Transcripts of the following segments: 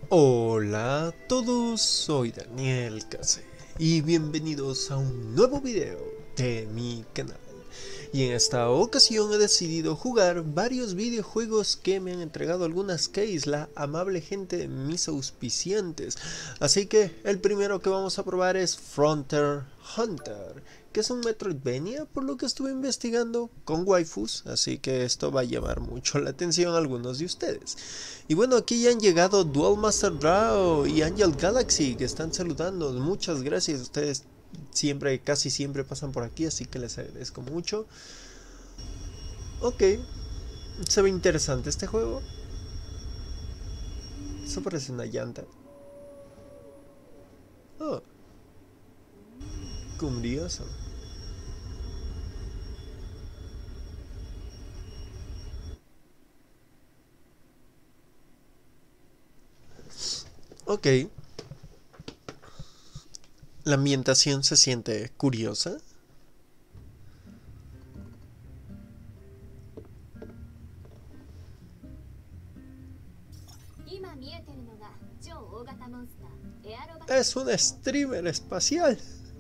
Hola a todos, soy Daniel Case y bienvenidos a un nuevo video de mi canal. Y en esta ocasión he decidido jugar varios videojuegos que me han entregado algunas keys, la amable gente, mis auspiciantes. Así que el primero que vamos a probar es Frontier Hunter, que es un Metroidvania por lo que estuve investigando, con waifus, así que esto va a llamar mucho la atención a algunos de ustedes. Y bueno, aquí ya han llegado Duel Master Draw y Angel Galaxy, que están saludando. Muchas gracias, ustedes casi siempre pasan por aquí, así que les agradezco mucho. Ok, se ve interesante este juego. Eso parece una llanta. Oh, curioso. Ok, la ambientación se siente curiosa. Es un streamer espacial.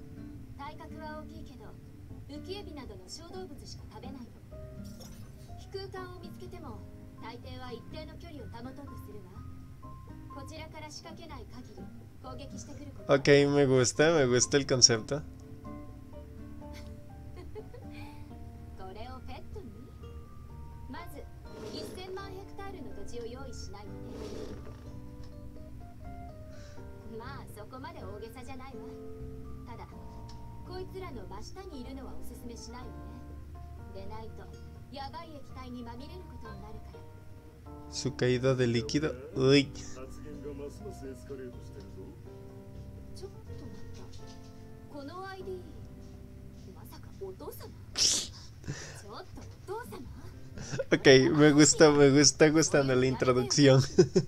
Ok, me gusta el concepto. Su caída de líquido. Uy. Ok, me está gustando la introducción.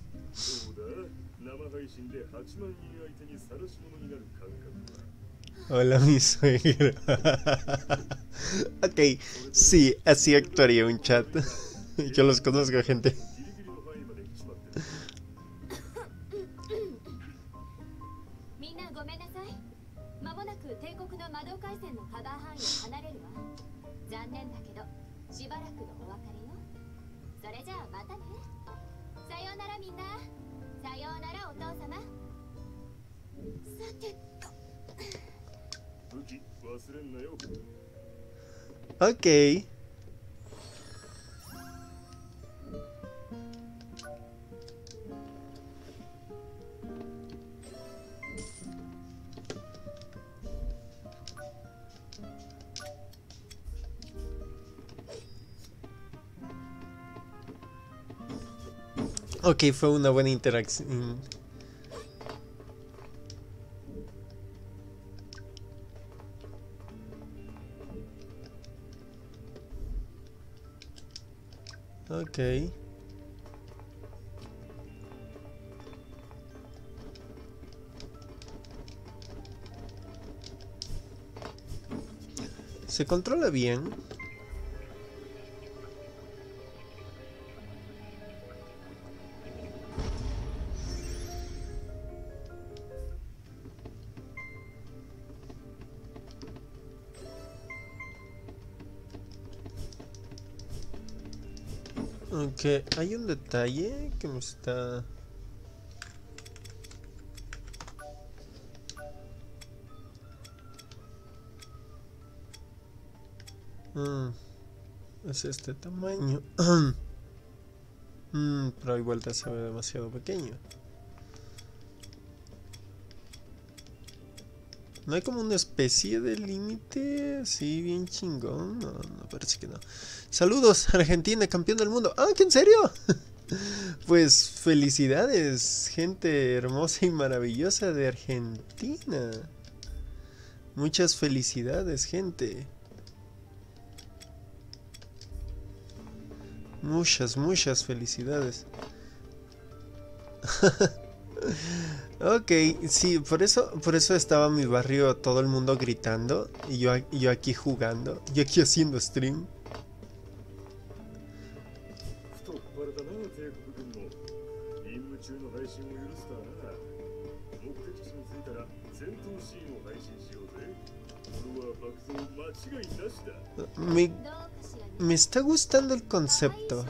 Hola, mi suegro. Ok, sí, así actuaría un chat. Yo los conozco, gente. Ok. Ok, fue una buena interacción. Ok. Se controla bien. Aunque hay un detalle que me está... es este tamaño. Pero igual se ve demasiado pequeño. ¿No hay como una especie de límite así bien chingón? No, no, parece que no. Saludos, Argentina, campeón del mundo. ¡Ah, que en serio! Pues felicidades, gente hermosa y maravillosa de Argentina. Muchas felicidades, gente. Muchas felicidades. Ok, sí, por eso estaba en mi barrio todo el mundo gritando y yo aquí jugando, yo aquí haciendo stream. Me, me está gustando el concepto.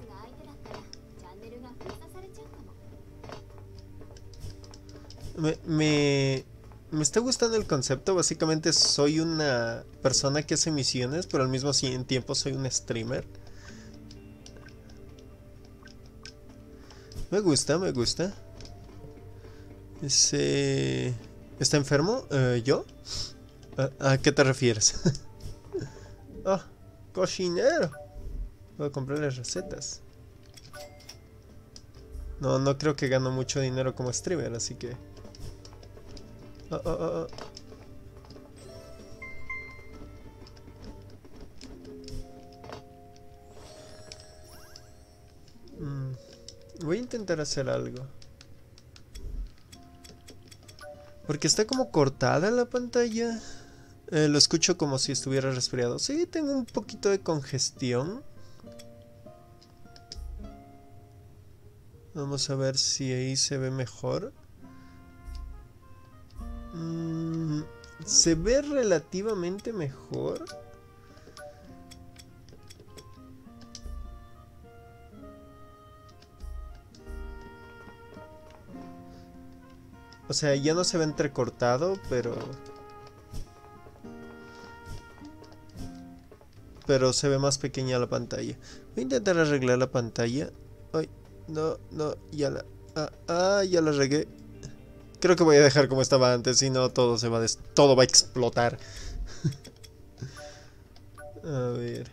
Me está gustando el concepto. Básicamente soy una persona que hace misiones, pero al mismo tiempo soy un streamer. Me gusta, me gusta. ¿Está enfermo? ¿Yo? ¿A qué te refieres? Ah, cocinero. Voy a comprarle recetas. No, no creo que gano mucho dinero como streamer, así que... Voy a intentar hacer algo. Porque está como cortada la pantalla. Lo escucho como si estuviera resfriado. Sí, tengo un poquito de congestión. Vamos a ver si ahí se ve mejor. Se ve relativamente mejor. O sea, ya no se ve entrecortado, pero se ve más pequeña la pantalla. Voy a intentar arreglar la pantalla. Ay, no, ya ya la regué. Creo que voy a dejar como estaba antes, si no todo todo va a explotar. A ver.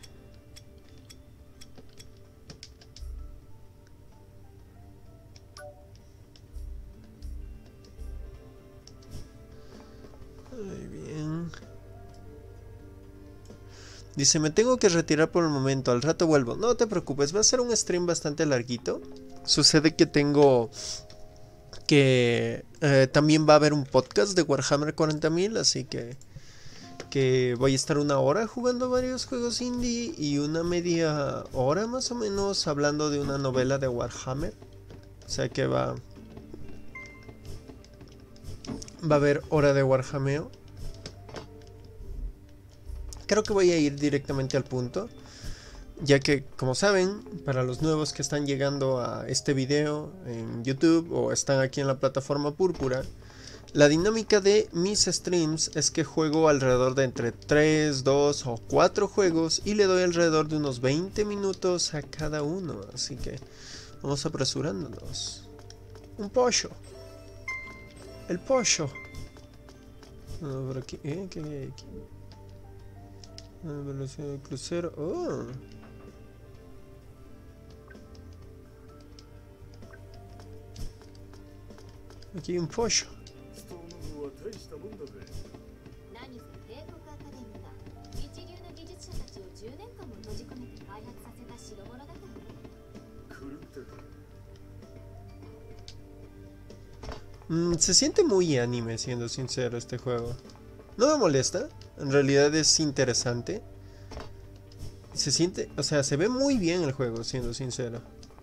Muy bien. Dice, me tengo que retirar por el momento, al rato vuelvo. No te preocupes, va a ser un stream bastante larguito. Sucede que tengo que también va a haber un podcast de Warhammer 40.000, así que voy a estar 1 hora jugando varios juegos indie y una media hora más o menos hablando de una novela de Warhammer. O sea que va a haber hora de Warhammer. Creo que voy a ir directamente al punto, ya que, como saben, para los nuevos que están llegando a este video en YouTube o están aquí en la plataforma Púrpura, la dinámica de mis streams es que juego alrededor de entre 3, 2 o 4 juegos y le doy alrededor de unos 20 minutos a cada uno, así que vamos apresurándonos. Un pollo. El pollo. Por aquí, ¿qué hay aquí? Velocidad de crucero. Oh. Aquí hay un pollo. Se siente muy anime, siendo sincero, este juego. No me molesta, en realidad es interesante. Se siente, o sea, se ve muy bien el juego, siendo sincero.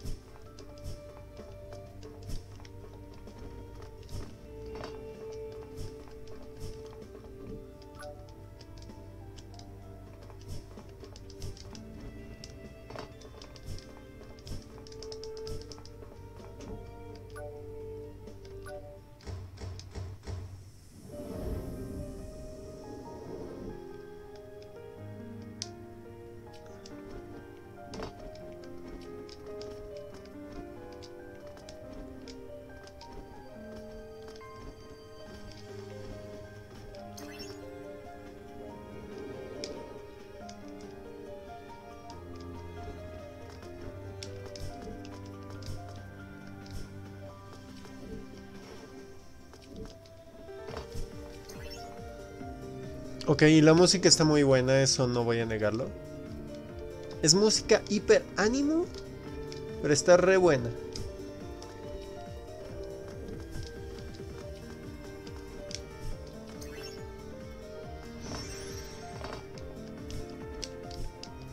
Ok, la música está muy buena, eso no voy a negarlo. Es música hiper ánimo, pero está re buena.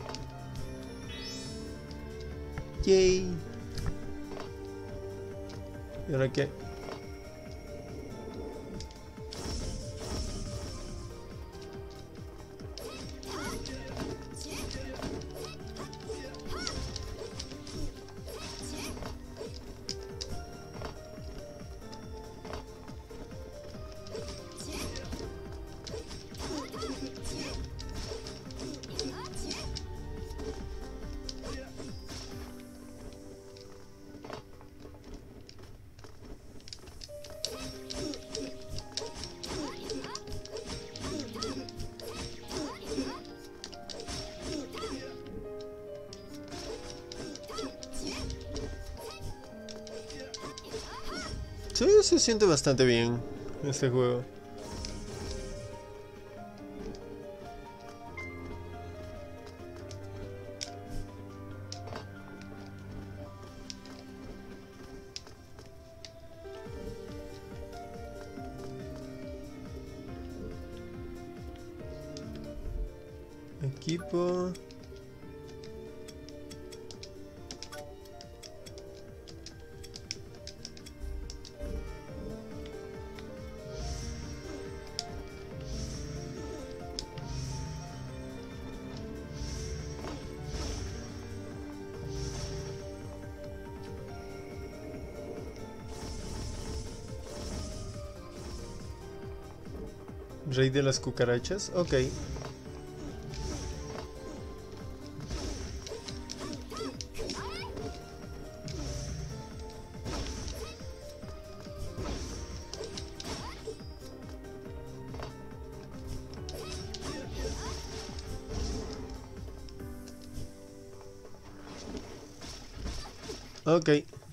Yay. ¿Y ahora qué? Sí, se siente bastante bien este juego. Equipo. Rey de las cucarachas, ok. Ok.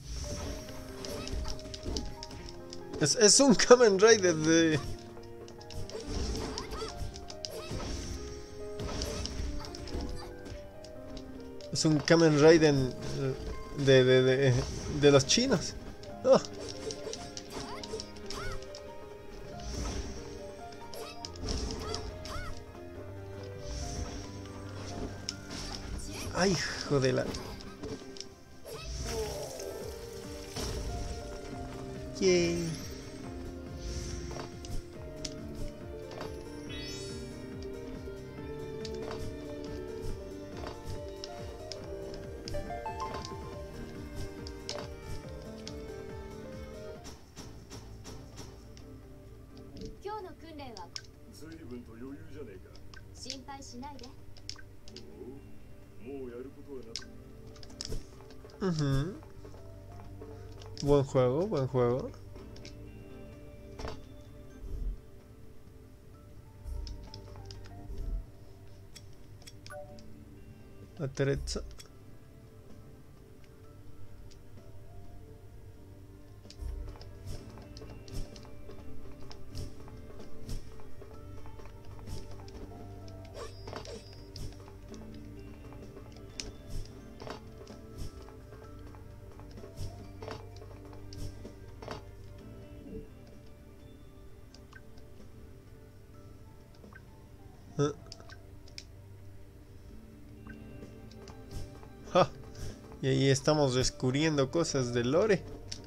Es un Kamen Rider de... Es un Kamen Rider de los chinos. Oh. Ay, hijo de la... Yay. Buen juego, buen juego. Attrezzo. Ja. Y ahí estamos descubriendo cosas de Lore.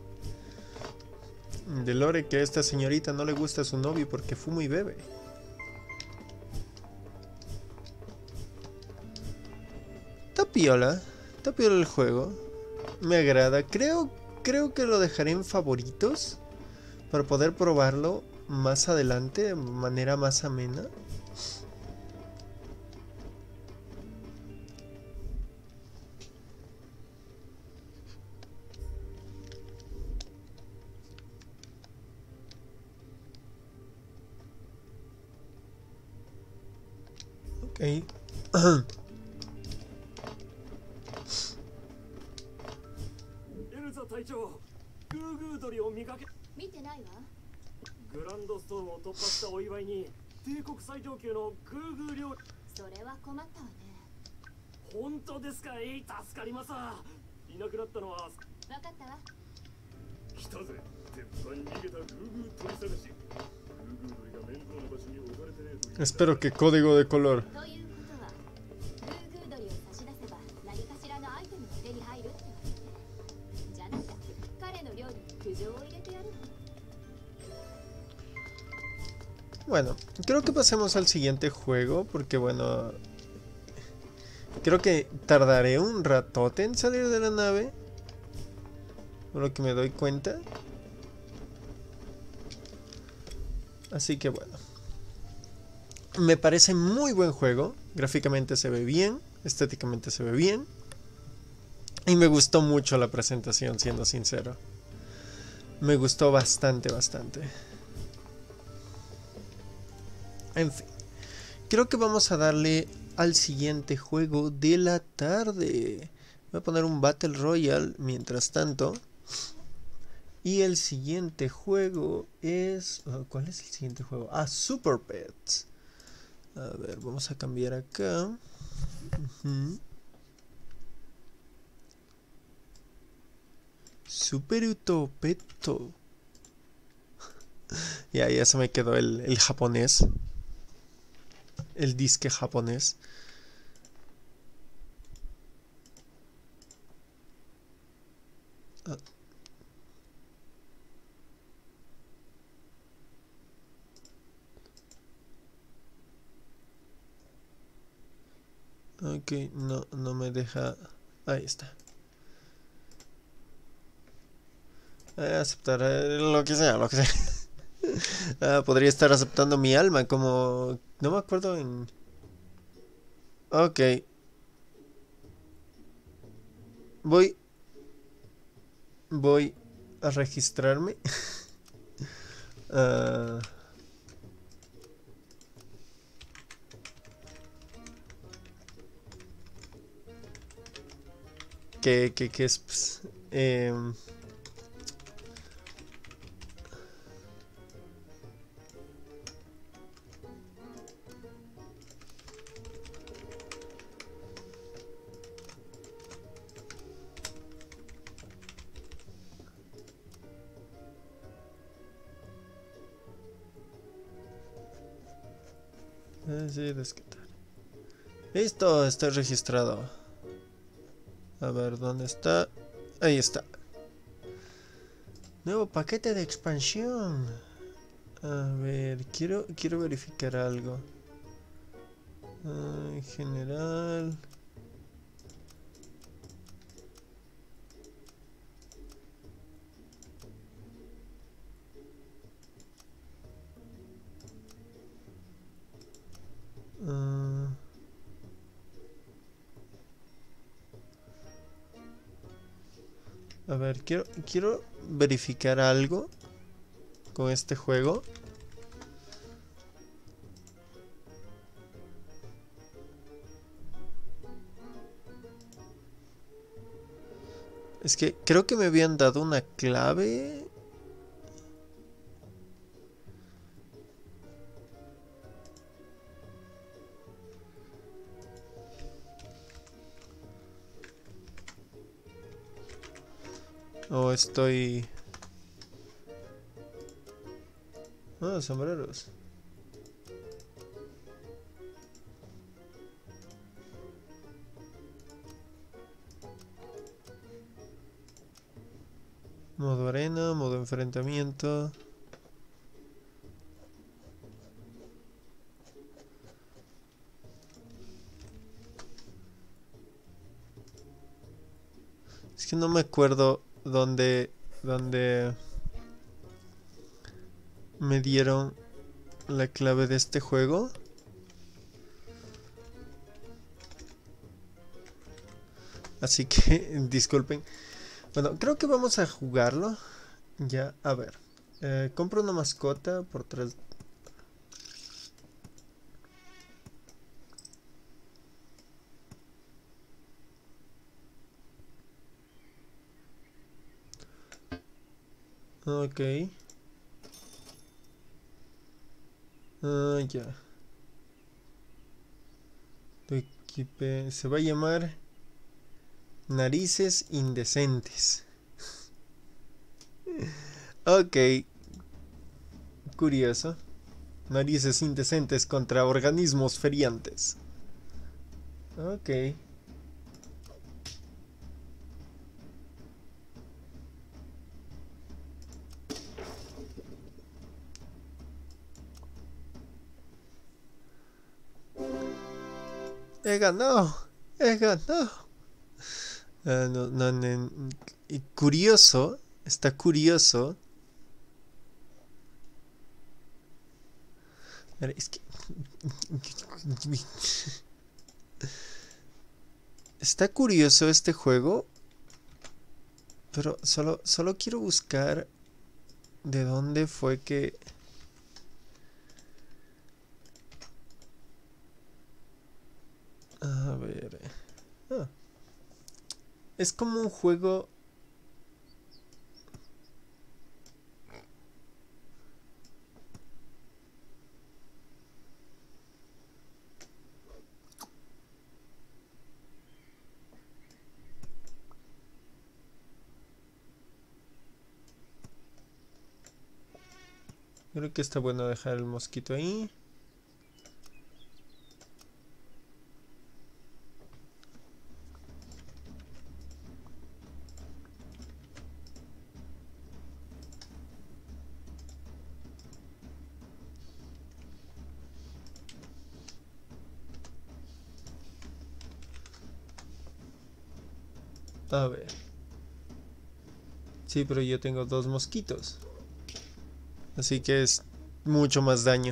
De Lore, que a esta señorita no le gusta a su novio porque fuma y bebe. Está piola el juego. Me agrada. Creo que lo dejaré en favoritos para poder probarlo más adelante de manera más amena. Ok. 隊長、グーグー鳥を見かけ。見てないわ。グランドストーンを突破したお祝いに帝国最上級のグーグー料理。それは困ったわね。本当ですか。助かります。いなくなったのは。分かったわ。来たぜ。鉄板に逃げたグーグー鳥探し。グーグー鳥が面倒な場所に置かれてねえと。 Espero que código de color. ということは、グーグー鳥を差し出せば何かしらのアイテムが手に入るってわけね。じゃなきゃ彼の料理に Bueno, creo que pasemos al siguiente juego porque bueno, creo que tardaré un ratote en salir de la nave, por lo que me doy cuenta. Así que bueno, me parece muy buen juego, gráficamente se ve bien, estéticamente se ve bien. Y me gustó mucho la presentación, siendo sincero. Me gustó bastante, bastante. En fin, creo que vamos a darle al siguiente juego de la tarde. Voy a poner un Battle Royale mientras tanto. Y el siguiente juego es... ¿cuál es el siguiente juego? Ah, Super Pets. A ver, vamos a cambiar acá. Super Utopeto. Ya se me quedó el japonés. El disque japonés. Ok, no me deja... Ahí está. Aceptar lo que sea, lo que sea. Podría estar aceptando mi alma como... No me acuerdo en... Ok. Voy a registrarme. ¿Qué es? Pues, sí, descartar. Listo, está registrado. A ver, ¿dónde está? Ahí está. Nuevo paquete de expansión. A ver, quiero verificar algo. En general. A ver, quiero verificar algo con este juego. Es que creo que me habían dado una clave. O estoy... Ah, sombreros. Modo arena, modo enfrentamiento. Es que no me acuerdo dónde me dieron la clave de este juego. Así que disculpen. Bueno, creo que vamos a jugarlo. Ya, a ver. Compro una mascota por 3. Ok. Ya. Se va a llamar Narices Indecentes. Ok. Curioso. Narices indecentes contra organismos feriantes. Ok. He ganado. He ganado. Y curioso. Está curioso. A ver, es que... Está curioso este juego. Pero solo quiero buscar de dónde fue que... A ver... Es como un juego... Creo que está bueno dejar el mosquito ahí. A ver. Sí, pero yo tengo 2 mosquitos. Así que es mucho más daño.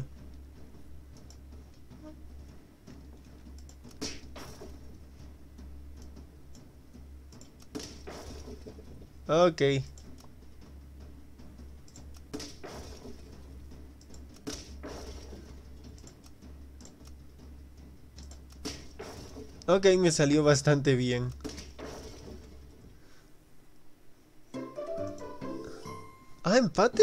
Ok. Ok, me salió bastante bien. Ah, empate.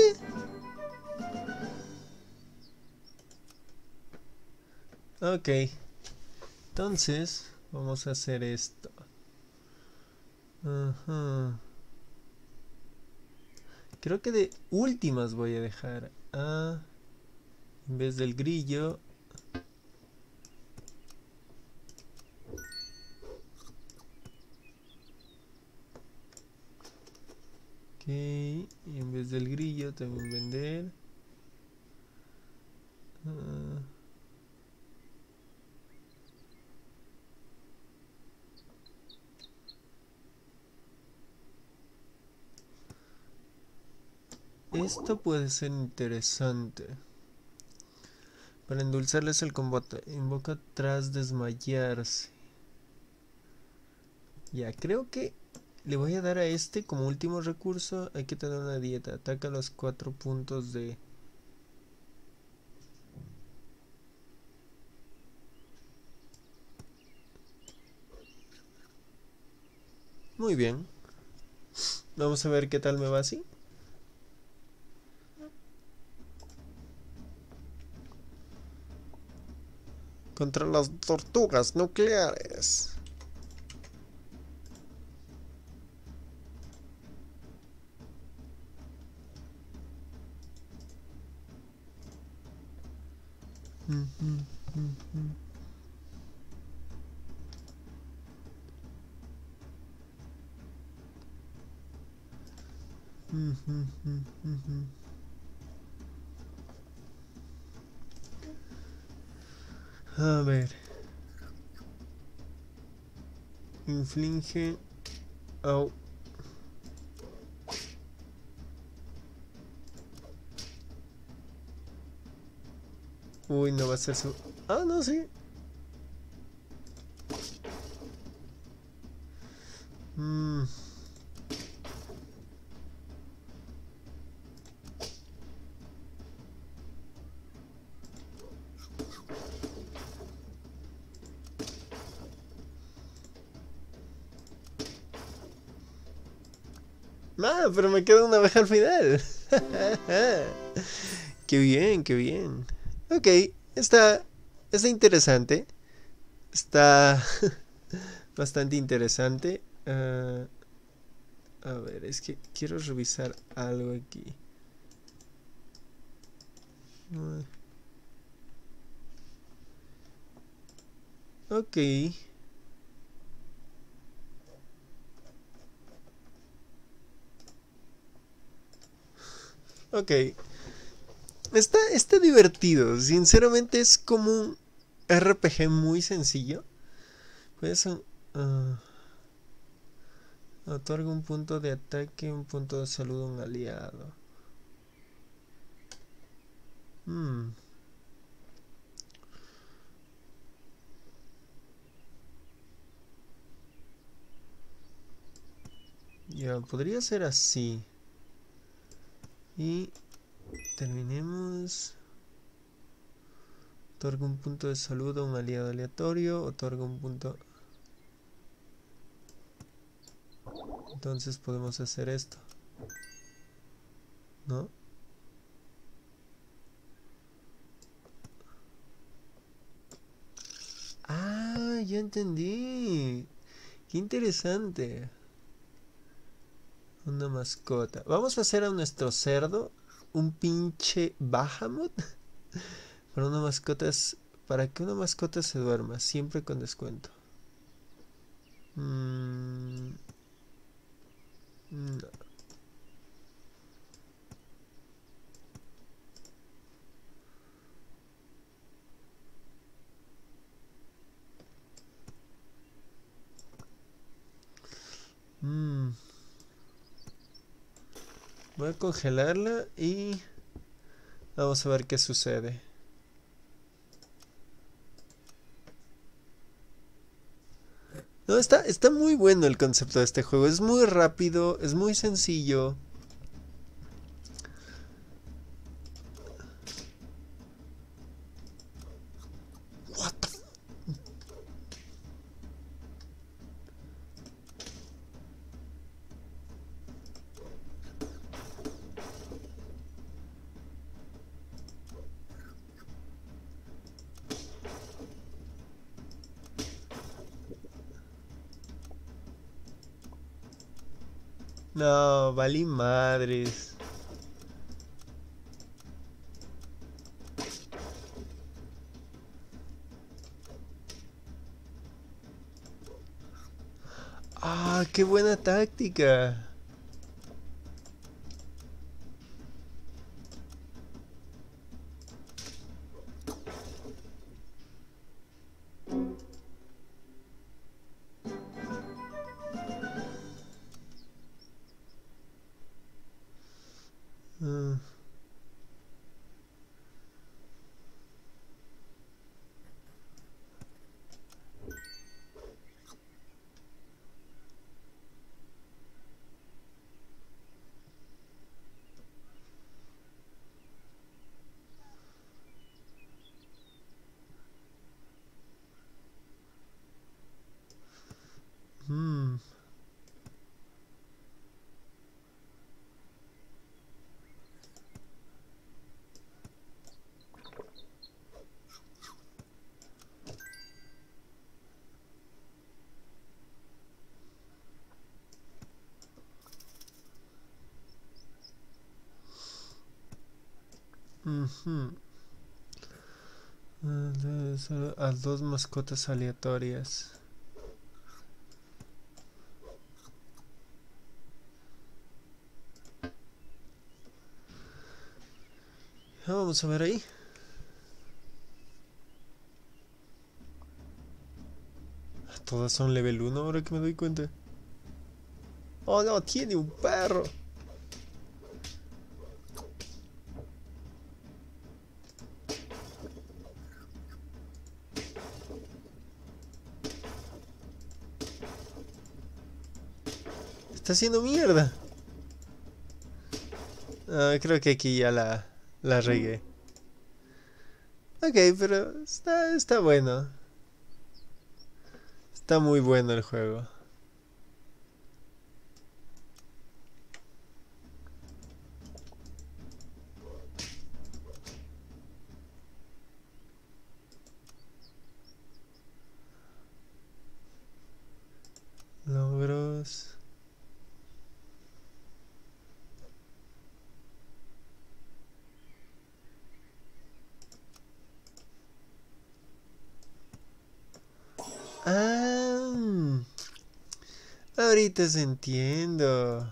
Ok. Entonces, vamos a hacer esto. Ajá. Creo que de últimas voy a dejar a... En vez del grillo... Ok, y en vez del grillo también vender... Esto puede ser interesante. Para endulzarles el combate, invoca tras desmayarse. Ya, creo que le voy a dar a este como último recurso. Hay que tener una dieta. Ataca los 4 puntos de... Muy bien. Vamos a ver qué tal me va así. Contra las tortugas nucleares. A ver. Inflige... Au. Uy, no va a ser su... Ah, no, sí. Ah, pero me queda una abeja al final. Qué bien, qué bien. Ok, está interesante. Está bastante interesante. A ver, es que quiero revisar algo aquí. Ok. Ok. Está divertido. Sinceramente es como un RPG muy sencillo. Pues otorga un punto de ataque, un punto de salud a un aliado. Ya, podría ser así. Y terminemos. Otorga un punto de salud a un aliado aleatorio. Otorga un punto. Entonces podemos hacer esto, ¿no? Ah, ya entendí. Qué interesante. Una mascota. Vamos a hacer a nuestro cerdo un pinche Bahamut. Para una mascota es. Para que una mascota se duerma, siempre con descuento. No. Voy a congelarla y vamos a ver qué sucede. No, está muy bueno el concepto de este juego. Es muy rápido, es muy sencillo. What the No, valí madres. Ah, qué buena táctica. Ah. Mm. Ujú. A dos mascotas aleatorias. Vamos a ver ahí. Todas son level 1 ahora que me doy cuenta. Oh no, tiene un perro. Está haciendo mierda. Creo que aquí ya la regué. Ok, pero está bueno. Está muy bueno el juego. Logros. Ah, ahorita se entiendo.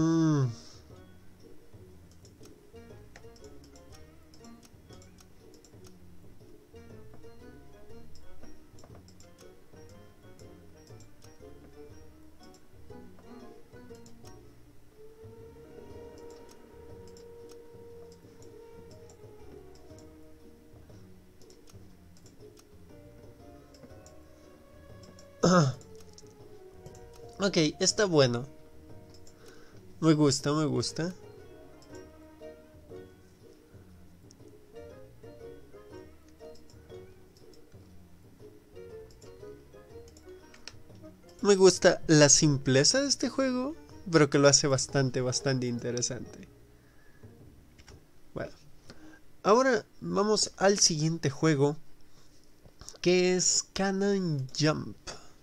Ok, está bueno. Me gusta, me gusta. Me gusta la simpleza de este juego, pero que lo hace bastante interesante. Bueno, ahora vamos al siguiente juego, que es Cannon Jump.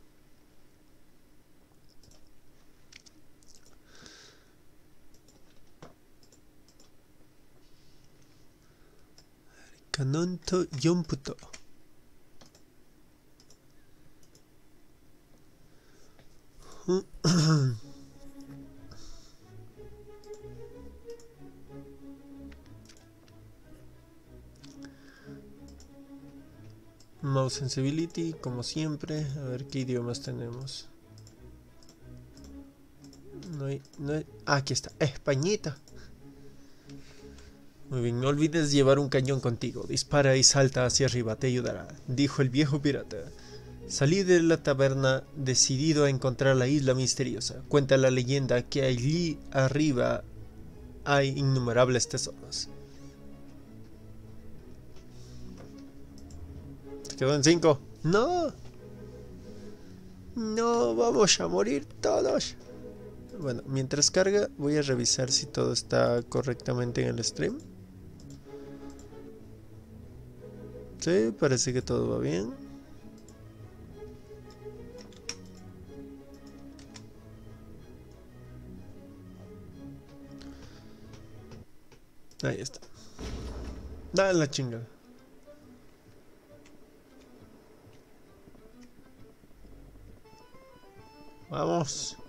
Cannon to Jump to. Mouse sensibility, como siempre. A ver qué idiomas tenemos. Aquí está, Españita. Muy bien, no olvides llevar un cañón contigo. Dispara y salta hacia arriba, te ayudará, dijo el viejo pirata. Salí de la taberna decidido a encontrar la isla misteriosa. Cuenta la leyenda que allí arriba hay innumerables tesoros. Se quedó en 5. ¡No! ¡No! ¡Vamos a morir todos! Bueno, mientras carga voy a revisar si todo está correctamente en el stream. Sí, parece que todo va bien. Ahí está. Dale la chingada. Vamos.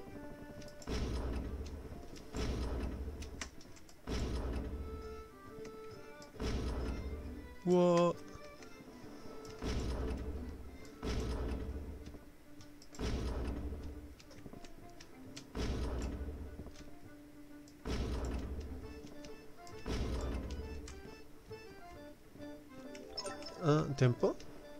Wow. ¿Tempo?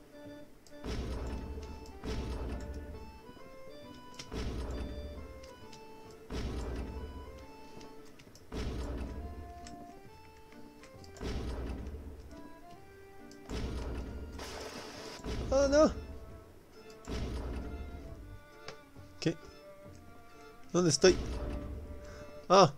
¡Oh, no! ¿Qué? ¿Dónde estoy? ¡Ah!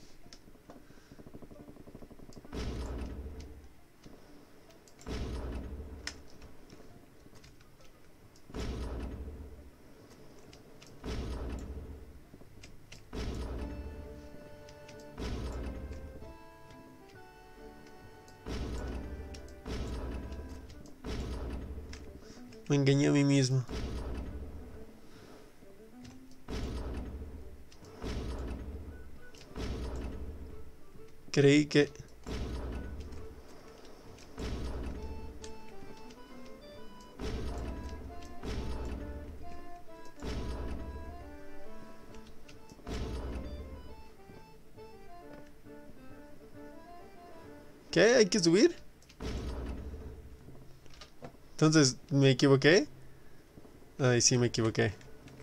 Me engañé a mí mismo. Creí que... ¿Qué? ¿Hay que subir? Entonces, ¿me equivoqué? Ay, sí, me equivoqué.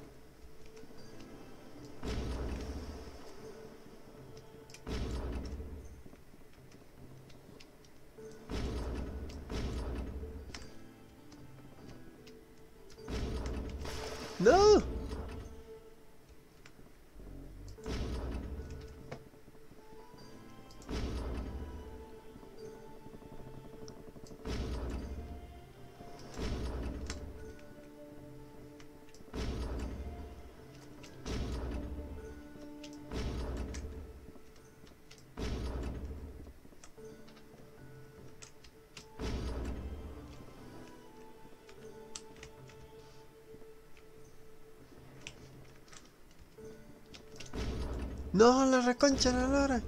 ¡No! No, la reconcha la lora.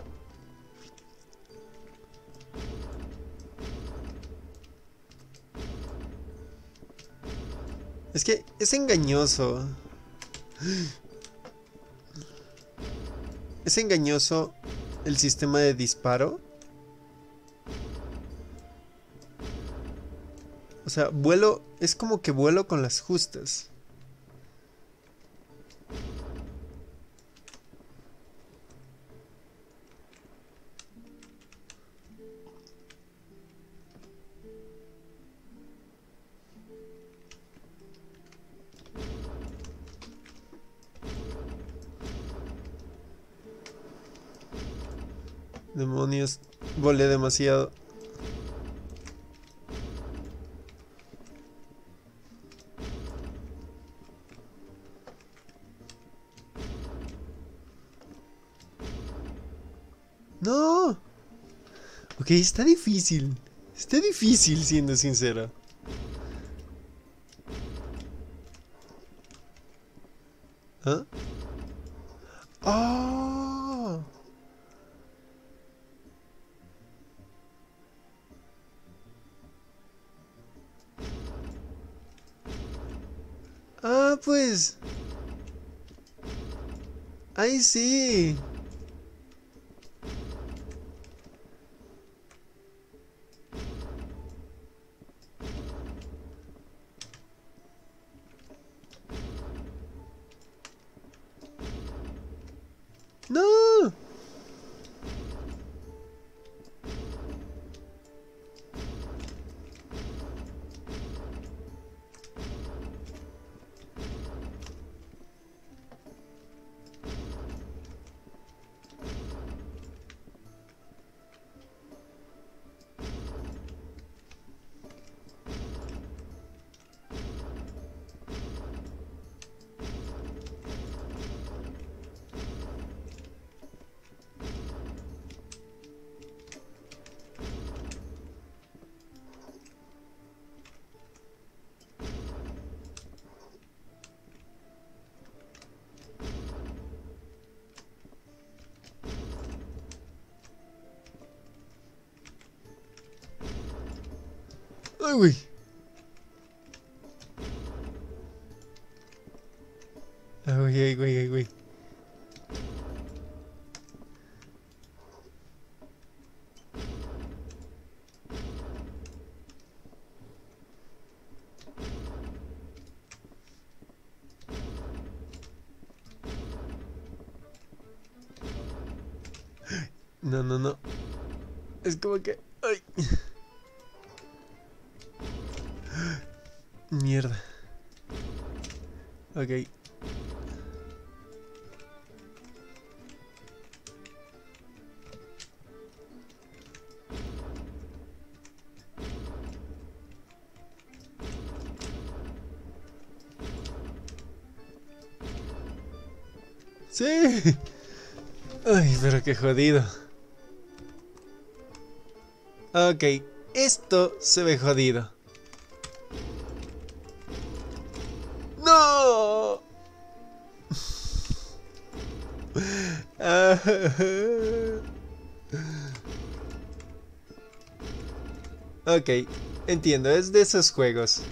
Es que es engañoso. Es engañoso el sistema de disparo. O sea, vuelo, es como que vuelo con las justas. Demonios, volé demasiado. No. Ok, está difícil. Está difícil, siendo sincero. ¿Ah? ¡Oh! Ah, pues. ¡Ay, sí! ¡No! ¡Ay, güey! ¡Ay, güey, ay, güey, ay, güey! No, no, no. Es como que... ¡Ay! Mierda. Ok. ¡Sí! Ay, pero qué jodido. Ok, esto se ve jodido. ¡No! Ok, entiendo, es de esos juegos.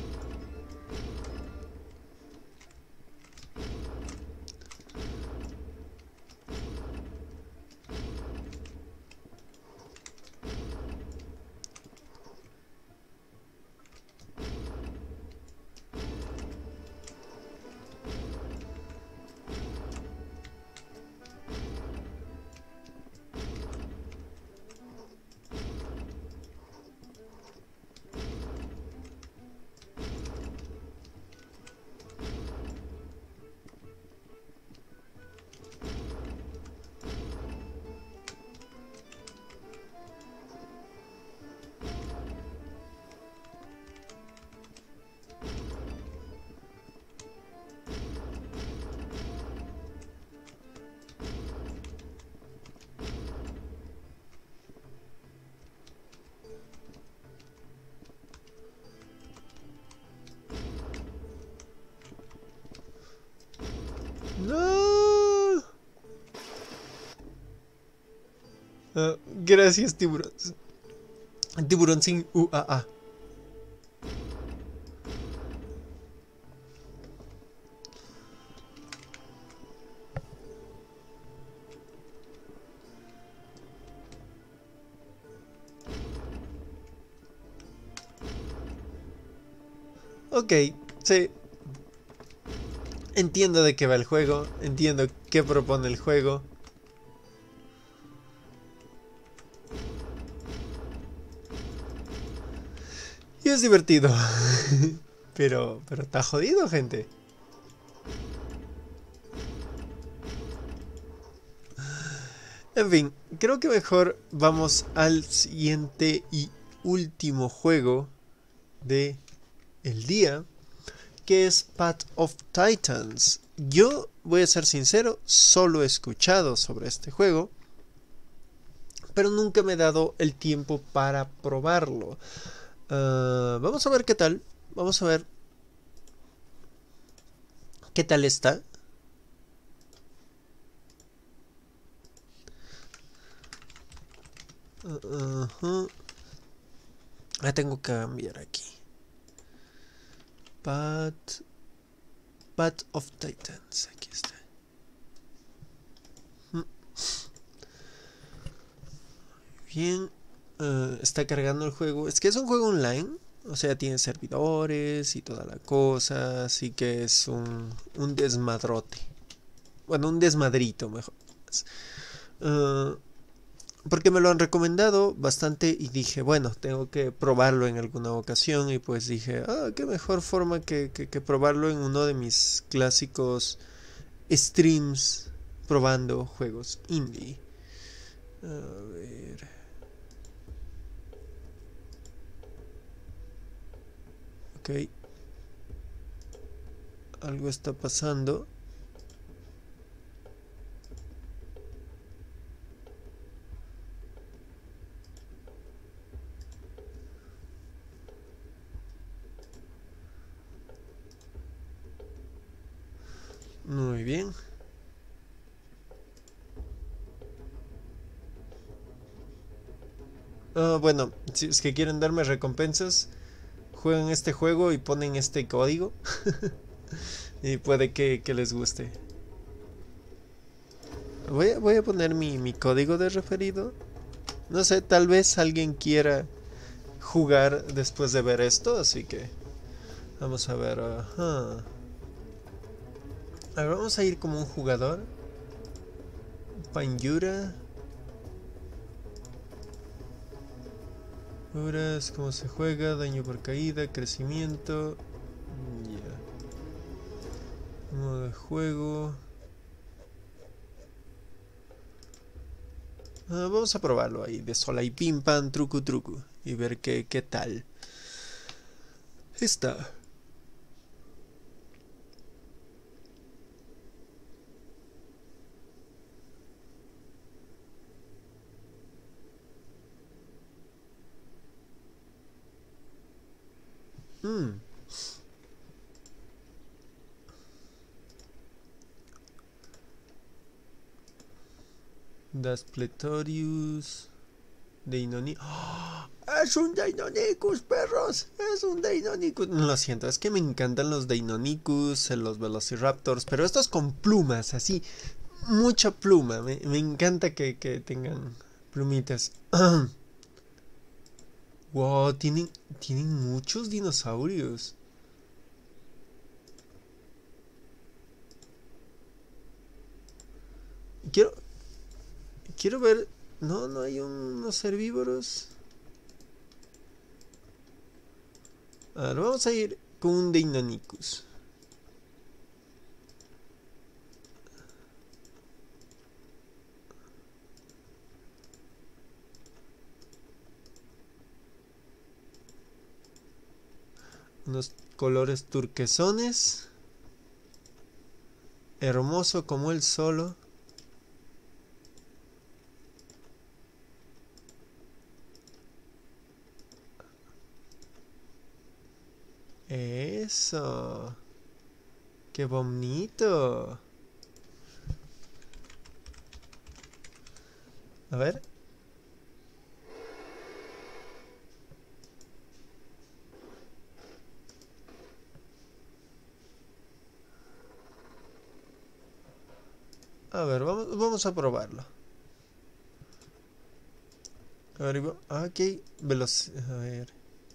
Gracias, tiburón. Tiburón sin UAA. Ok, sí. Entiendo de qué va el juego. Entiendo qué propone el juego. Y es divertido. pero está jodido, gente. En fin, creo que mejor vamos al siguiente y último juego de el día, que es Path of Titans. Yo voy a ser sincero, solo he escuchado sobre este juego, pero nunca me he dado el tiempo para probarlo. Vamos a ver qué tal. Vamos a ver qué tal está. Tengo que cambiar aquí. Path of Titans. Aquí está. Bien. Está cargando el juego. Es que es un juego online. O sea, tiene servidores y toda la cosa. Así que es un desmadrote. Bueno, un desmadrito mejor. Porque me lo han recomendado bastante y dije, bueno, tengo que probarlo en alguna ocasión. Y pues dije, qué mejor forma que probarlo en uno de mis clásicos streams probando juegos indie. A ver. Ok. Algo está pasando. Muy bien. Bueno, si es que quieren darme recompensas, juegan este juego y ponen este código. Y puede que les guste. Voy a poner mi código de referido. No sé, tal vez alguien quiera jugar después de ver esto, así que vamos a ver. A ver, vamos a ir como un jugador. Panyura. Horas, cómo se juega, daño por caída, crecimiento. Ya. Modo de juego. Vamos a probarlo ahí, de sola y pim pam, truco truco. Y ver qué tal está. Daspletorius. Deinonychus. ¡Oh! ¡Es un Deinonychus, perros! ¡Es un Deinonychus! Lo siento, es que me encantan los Deinonychus, los Velociraptors, pero estos con plumas, así. Mucha pluma. Me encanta que tengan plumitas. Wow, tienen muchos dinosaurios. Quiero ver. No hay unos herbívoros. A ver, vamos a ir con un Deinonychus. Unos colores turquesones. Hermoso como el solo. Eso. Qué bonito. A ver. A ver, vamos a probarlo. A ver, ok, velocidad. A ver.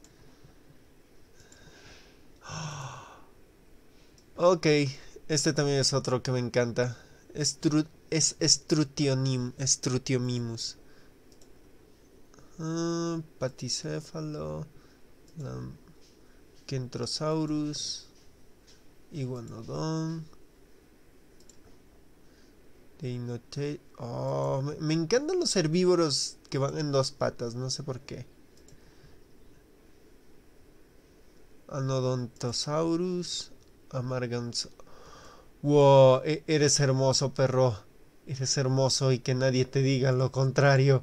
Ok, este también es otro que me encanta. Es Strutiomimus. Paticéfalo. Kentrosaurus. Iguanodon. Deinote. Oh, me encantan los herbívoros que van en dos patas, no sé por qué. Anodontosaurus. Amargans. Wow, eres hermoso, perro. Eres hermoso y que nadie te diga lo contrario.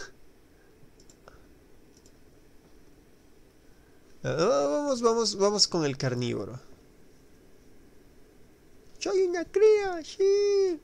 Vamos con el carnívoro. Soy una cría, sí.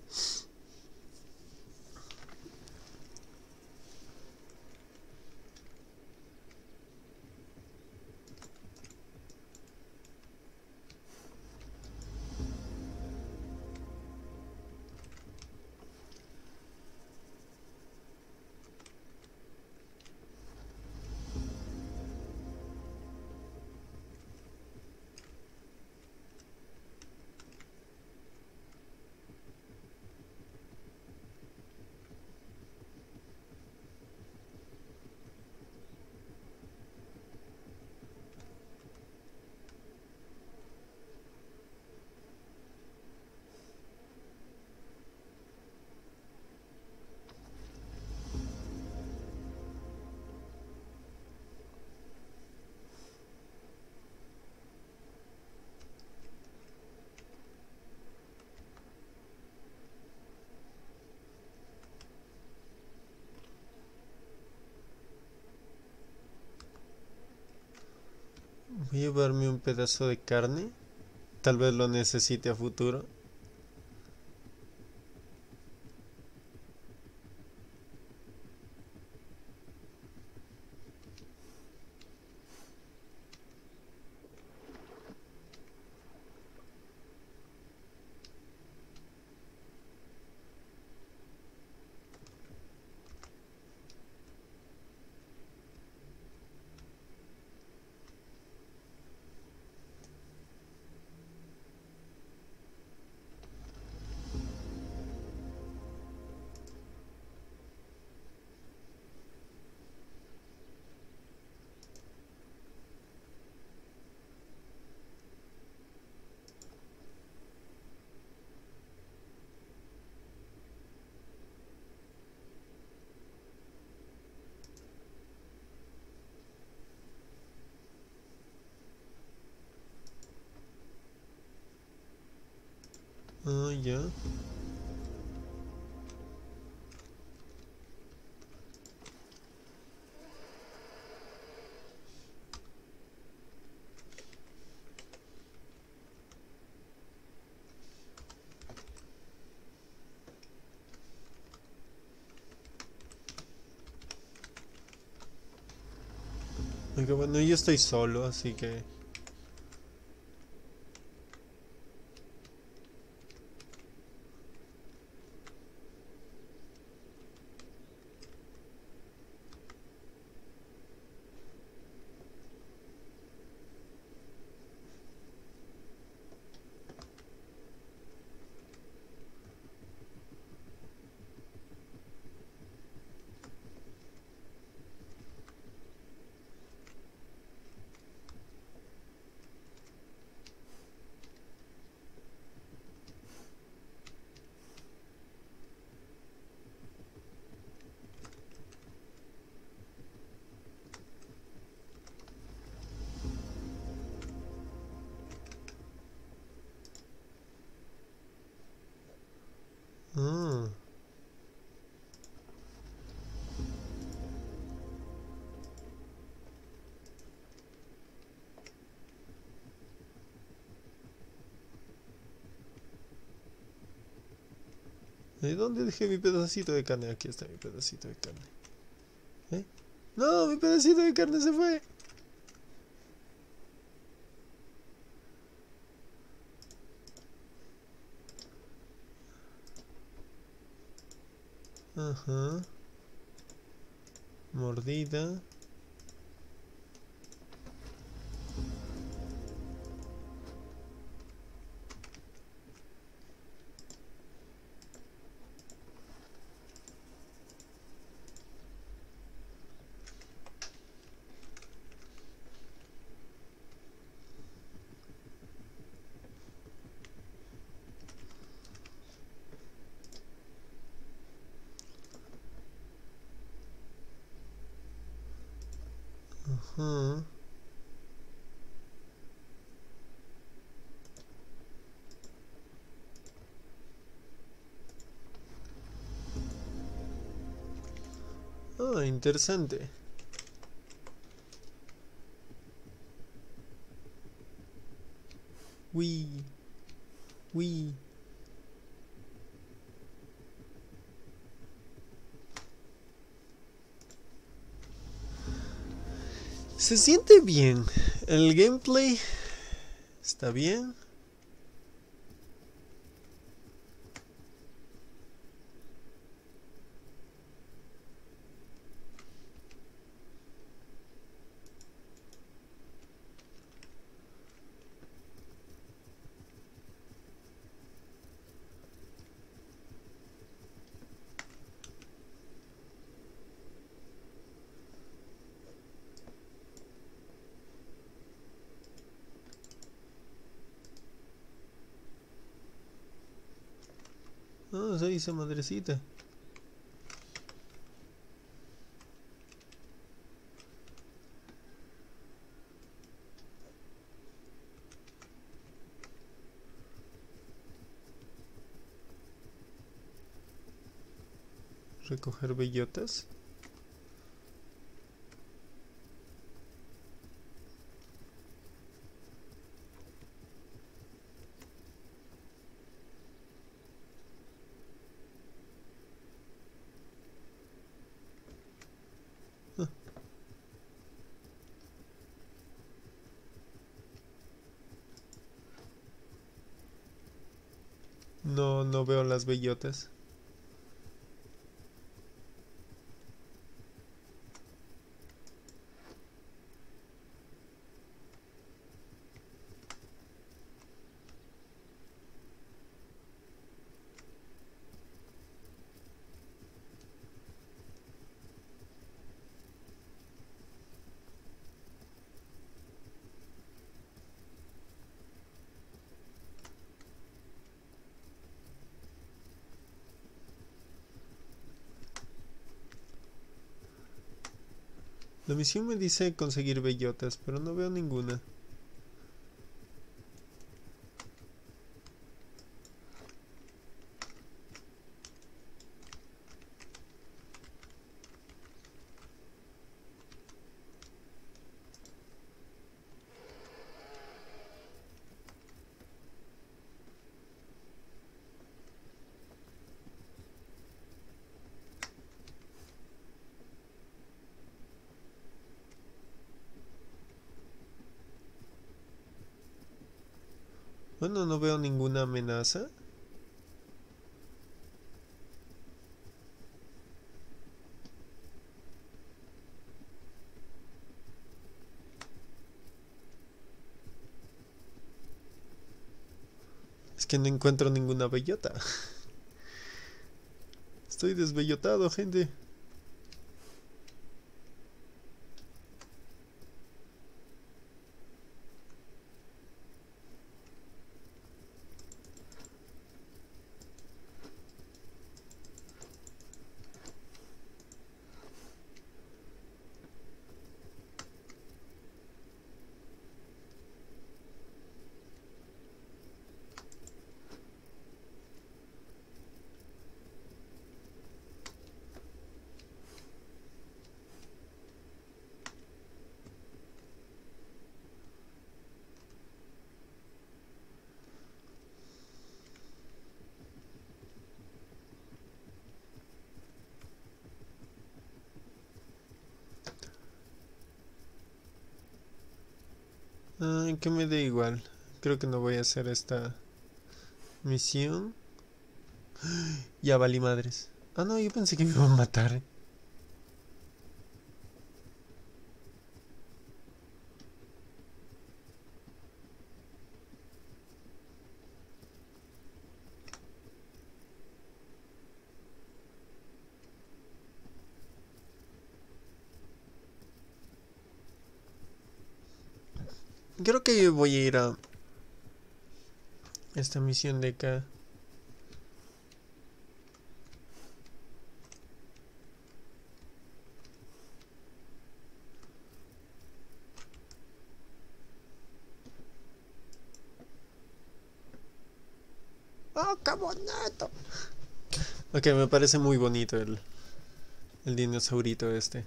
Voy a llevarme un pedazo de carne. Tal vez lo necesite a futuro. Ah, ya. Aunque bueno, yo estoy solo, así que... Ah. ¿De dónde dejé mi pedacito de carne? Aquí está mi pedacito de carne. ¿Eh? No, mi pedacito de carne se fue. Ajá. Mordida. Ajá. Ah, interesante. Uy. Uy. Se siente bien. El gameplay está bien. Ah, se dice madrecita. Recoger bellotas. Ah, no, no veo las bellotas. La misión me dice conseguir bellotas, pero no veo ninguna. Bueno, no veo ninguna amenaza. Es que no encuentro ninguna bellota. Estoy desbellotado, gente. Ah, que me da igual. Creo que no voy a hacer esta misión. Ya valí madres. Ah, no, yo pensé que me iban a matar. Creo que voy a ir a esta misión de acá. ¡Oh, qué bonito! Ok, me parece muy bonito el dinosaurito este.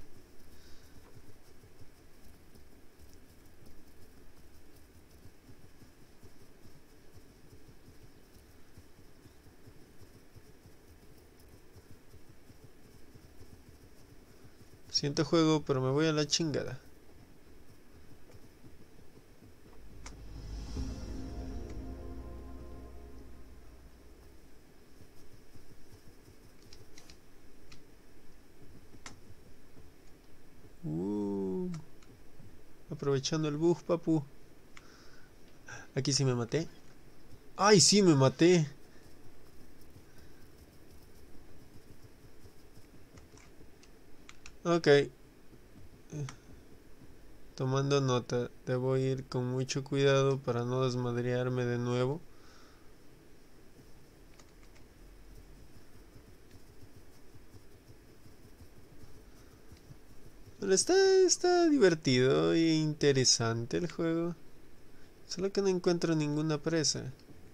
Siento juego, pero me voy a la chingada. Aprovechando el bug, papu. Aquí sí me maté. ¡Ay, sí me maté! Ok. Tomando nota, debo ir con mucho cuidado para no desmadrearme de nuevo. Pero está divertido e interesante el juego. Solo que no encuentro ninguna presa.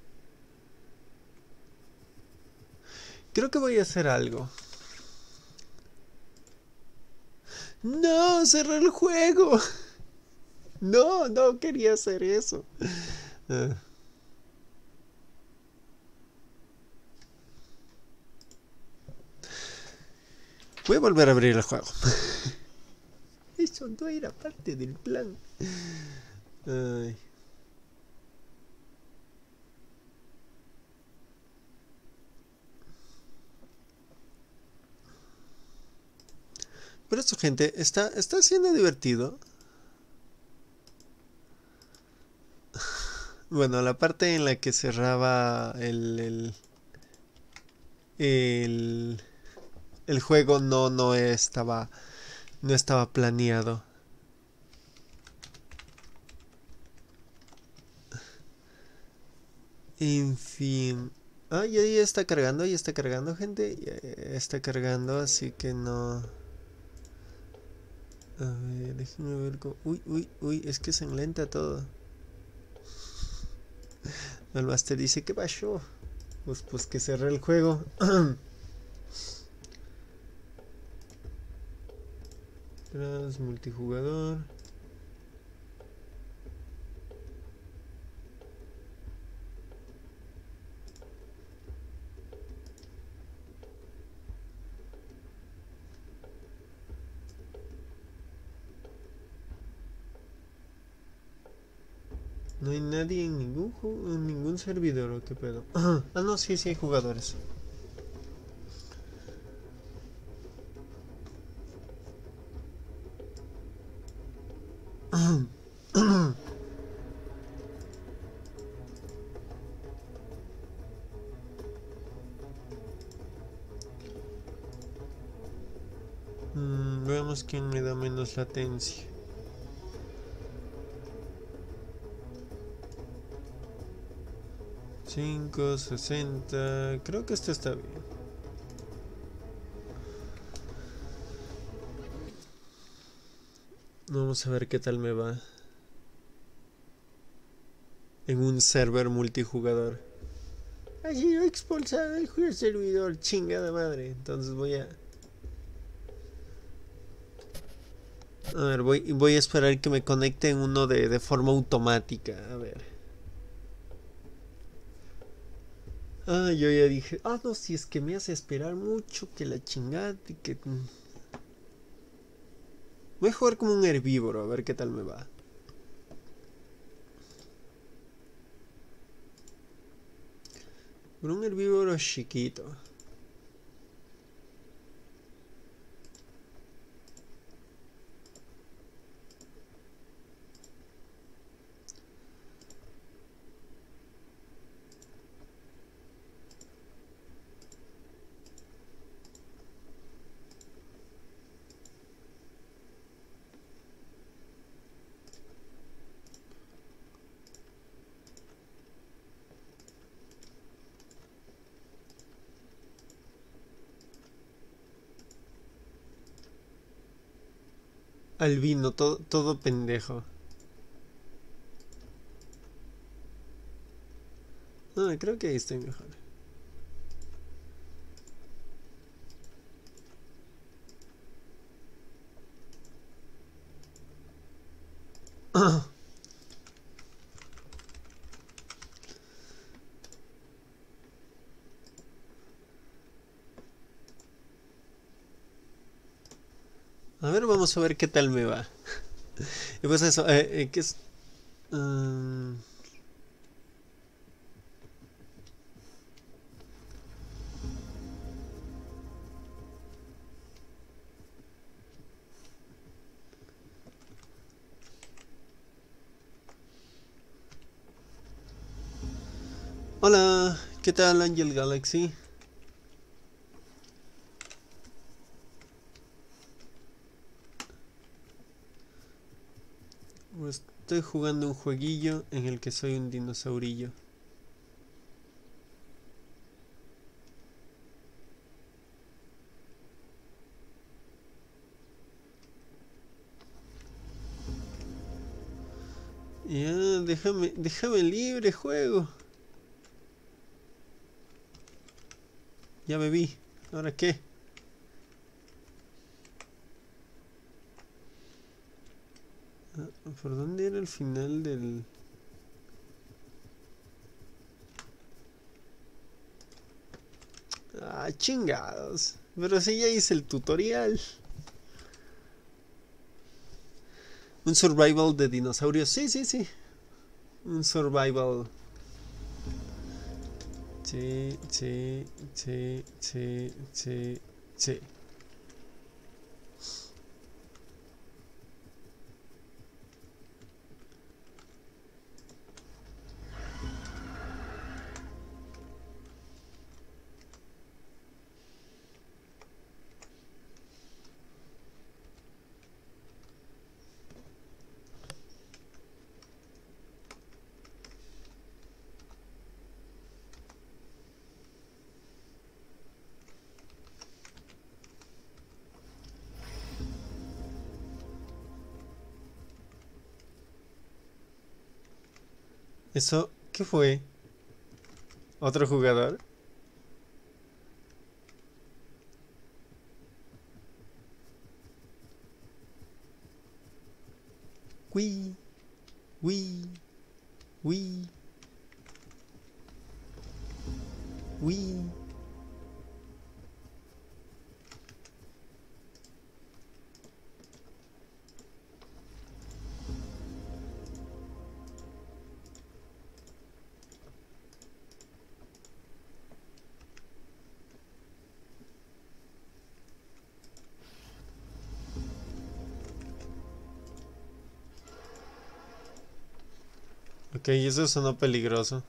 Creo que voy a hacer algo. ¡No! ¡Cerré el juego! No, no quería hacer eso. Voy a volver a abrir el juego. Eso no era parte del plan. Ay. Pero esto, gente, está siendo divertido. Bueno, la parte en la que cerraba el, el juego no estaba planeado. En fin. Ah, ya está cargando, gente. Ya está cargando, así que no. A ver, déjenme ver cómo. Uy, es que se enlenta todo. El Master dice, ¿qué pasó? Pues que cerré el juego. Tras multijugador. No hay nadie en ningún servidor, ¿o qué pedo? Ah, no, sí hay jugadores. Veamos quién me da menos latencia. $5.60. Creo que este está bien. Vamos a ver qué tal me va en un server multijugador. Ha sido expulsado el juego servidor, chingada madre. Entonces voy a ver, voy a esperar que me conecten uno de forma automática. A ver. Ah, yo ya dije, no, si es que me hace esperar mucho, que la chingada y que... Voy a jugar como un herbívoro, a ver qué tal me va. Pero un herbívoro chiquito. albino, todo pendejo. No, creo que ahí estoy mejor. A ver, vamos a ver qué tal me va. Y pues eso, ¿qué es? Hola, ¿qué tal Angel Galaxy? Pues estoy jugando un jueguillo en el que soy un dinosaurillo. Ya, déjame libre, juego. Ya bebí. ¿Ahora qué? ¿Por dónde era el final del...? Ah, chingados. Pero si ya hice el tutorial. Un survival de dinosaurios. Sí, sí, sí. Un survival. Sí, sí, sí, sí, sí, sí. ¿Eso qué fue? ¿Otro jugador? Wii, Wii, Wii, Wii. Ok, eso sonó peligroso.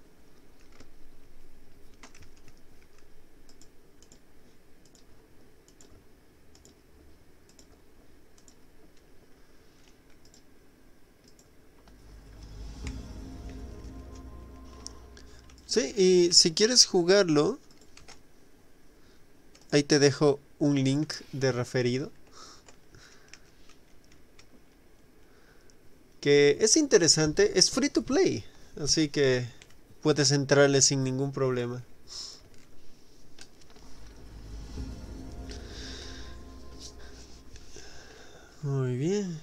Sí, y si quieres jugarlo, ahí te dejo un link de referido. Que es interesante, es free to play. Así que puedes entrarle sin ningún problema. Muy bien.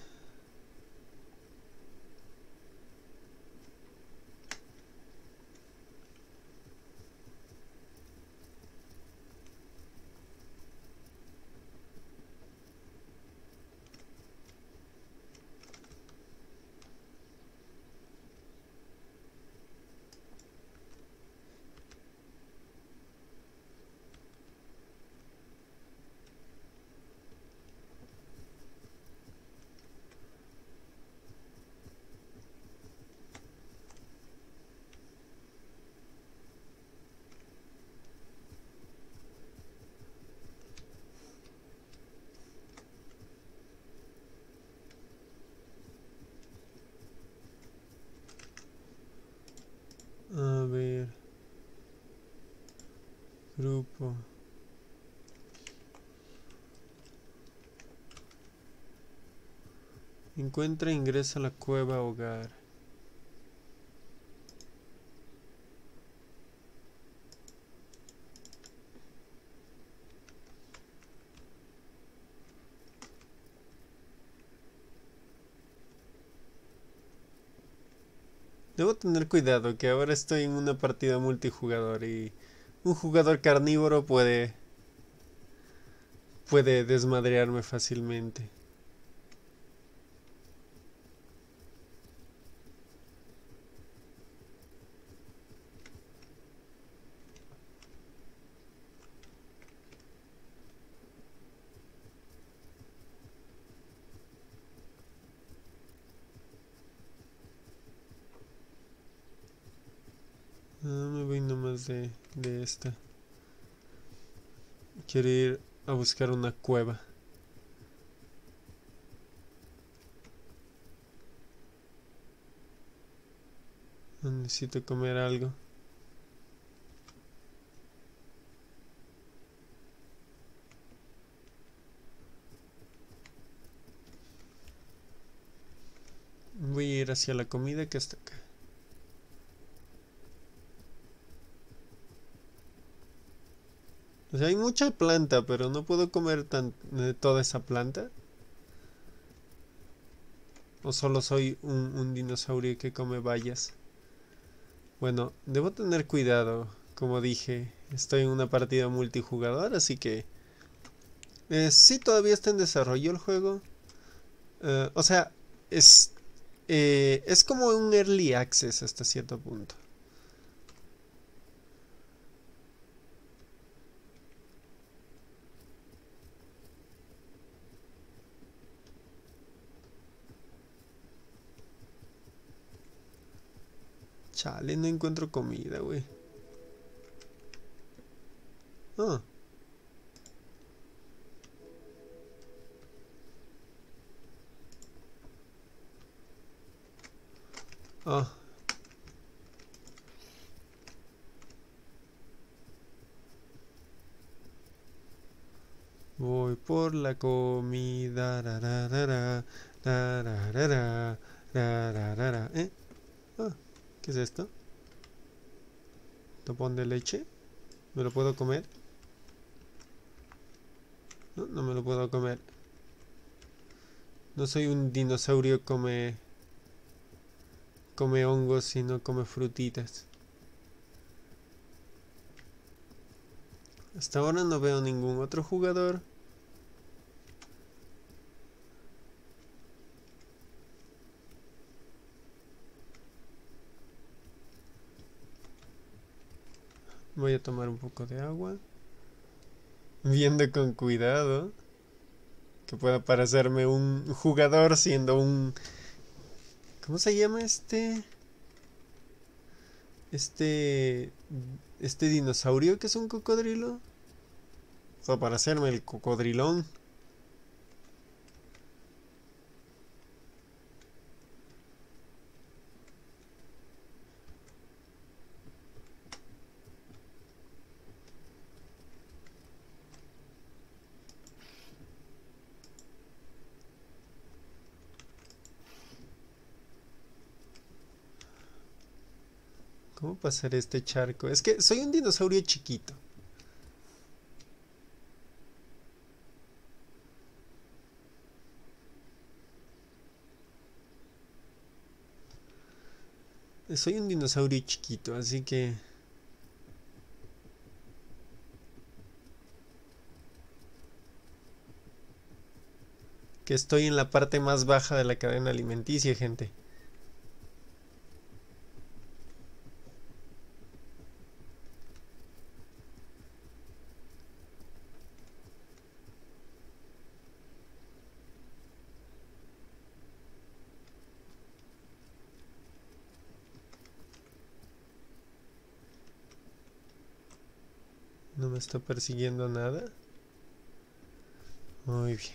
A ver. Grupo. Encuentra e ingresa a la cueva hogar. Debo tener cuidado que ahora estoy en una partida multijugador y un jugador carnívoro puede desmadrearme fácilmente. Me voy nomás de esta. Quiero ir a buscar una cueva. Necesito comer algo. Voy a ir hacia la comida que está acá. O sea, hay mucha planta, pero no puedo comer toda esa planta. ¿O solo soy un dinosaurio que come bayas? Bueno, debo tener cuidado. Como dije, estoy en una partida multijugador, así que... sí, todavía está en desarrollo el juego. O sea, es como un early access hasta cierto punto. Chale, no encuentro comida, güey. Ah. Ah. Voy por la comida. ¿Eh? Ah, ¿qué es esto? ¿Topón de leche? ¿Me lo puedo comer? No, no me lo puedo comer. No soy un dinosaurio come hongos, sino come frutitas. Hasta ahora no veo ningún otro jugador. Voy a tomar un poco de agua. Viendo con cuidado. Que pueda parecerme un jugador siendo un... ¿Cómo se llama este? Este dinosaurio que es un cocodrilo. O sea, para hacerme el cocodrilón. ¿Cómo pasar este charco? Es que soy un dinosaurio chiquito. Soy un dinosaurio chiquito, así que... Que estoy en la parte más baja de la cadena alimenticia, gente. No me está persiguiendo nada. Muy bien.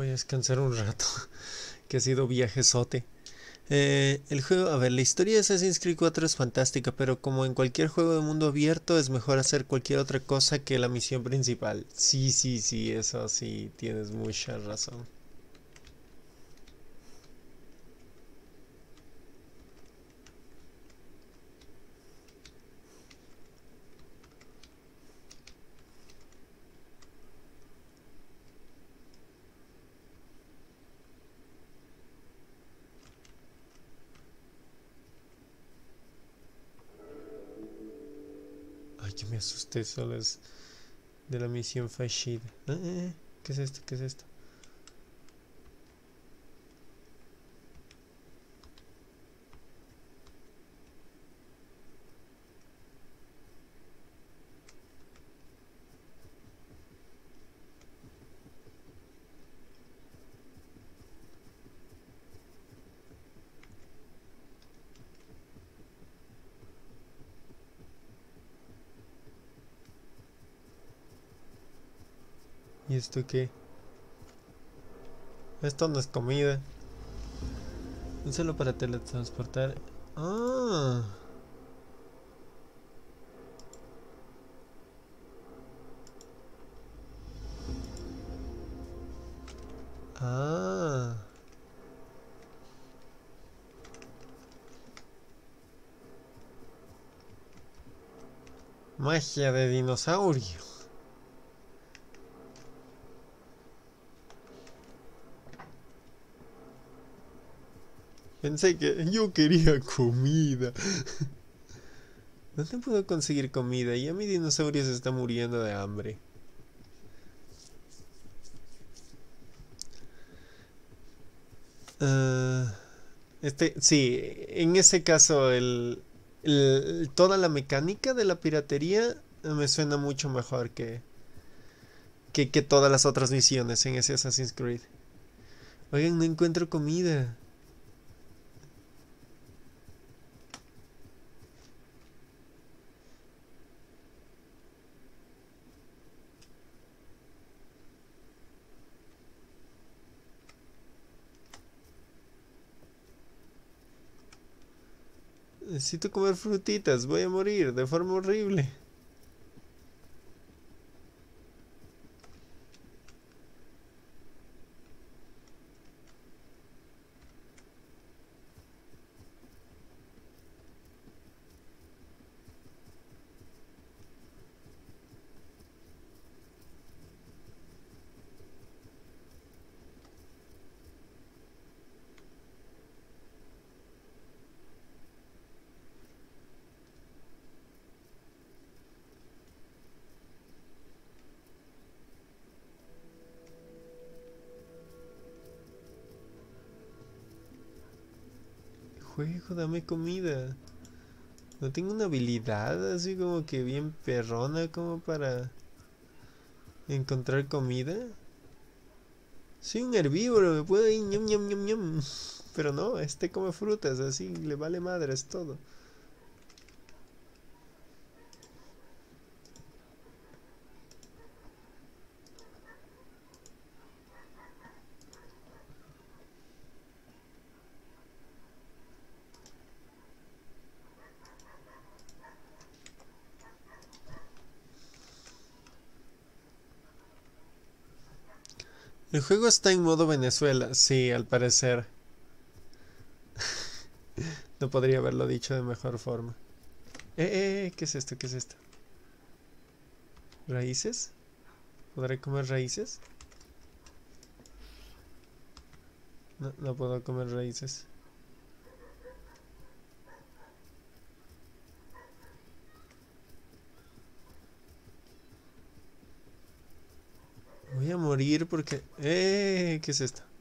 Voy a descansar un rato, que ha sido viajezote. El juego, a ver, la historia de Assassin's Creed 4 es fantástica, pero como en cualquier juego de mundo abierto es mejor hacer cualquier otra cosa que la misión principal. Sí, sí, sí, eso sí, tienes mucha razón. Ay, yo me asusté, solo es de la misión fallida. ¿Qué es esto? ¿Qué es esto? ¿Y esto qué? Esto no es comida. Úsalo para teletransportar. Ah. Ah. Magia de dinosaurio. Pensé que yo quería comida. ¿Dónde puedo conseguir comida? Ya mi dinosaurio se está muriendo de hambre. Ah, sí, en ese caso toda la mecánica de la piratería me suena mucho mejor que todas las otras misiones en ese Assassin's Creed. Oigan, no encuentro comida. Necesito comer frutitas, voy a morir de forma horrible. Juego, dame comida. No tengo una habilidad así como que bien perrona como para encontrar comida. Soy un herbívoro, me puedo ir ñam ñam ñam ñam. Pero no, este come frutas, así le vale madres todo. El juego está en modo Venezuela, sí, al parecer. No podría haberlo dicho de mejor forma. ¿Qué es esto? ¿Qué es esto? ¿Raíces? ¿Podré comer raíces? No, no puedo comer raíces. Voy a morir porque... ¿qué es esto?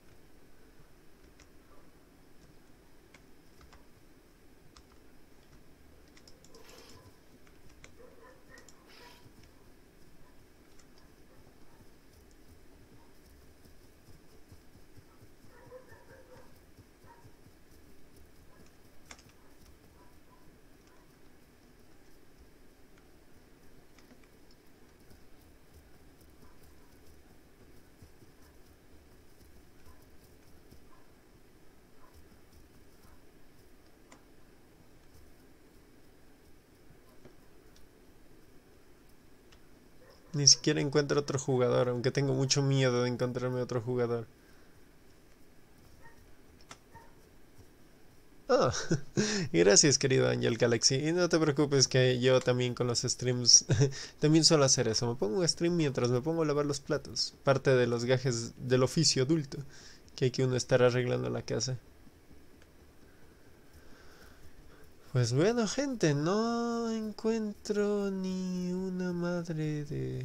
Ni siquiera encuentro otro jugador, aunque tengo mucho miedo de encontrarme otro jugador. Ah, gracias querido Angel Galaxy. Y no te preocupes que yo también con los streams también suelo hacer eso. Me pongo un stream mientras me pongo a lavar los platos. Parte de los gajes del oficio adulto que hay que uno estar arreglando la casa. Pues bueno gente, no encuentro ni una madre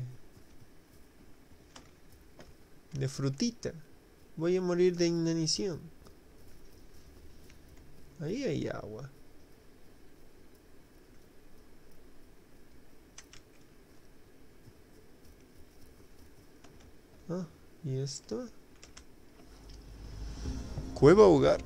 de frutita. Voy a morir de inanición. Ahí hay agua. Ah, ¿y esto? Cueva hogar.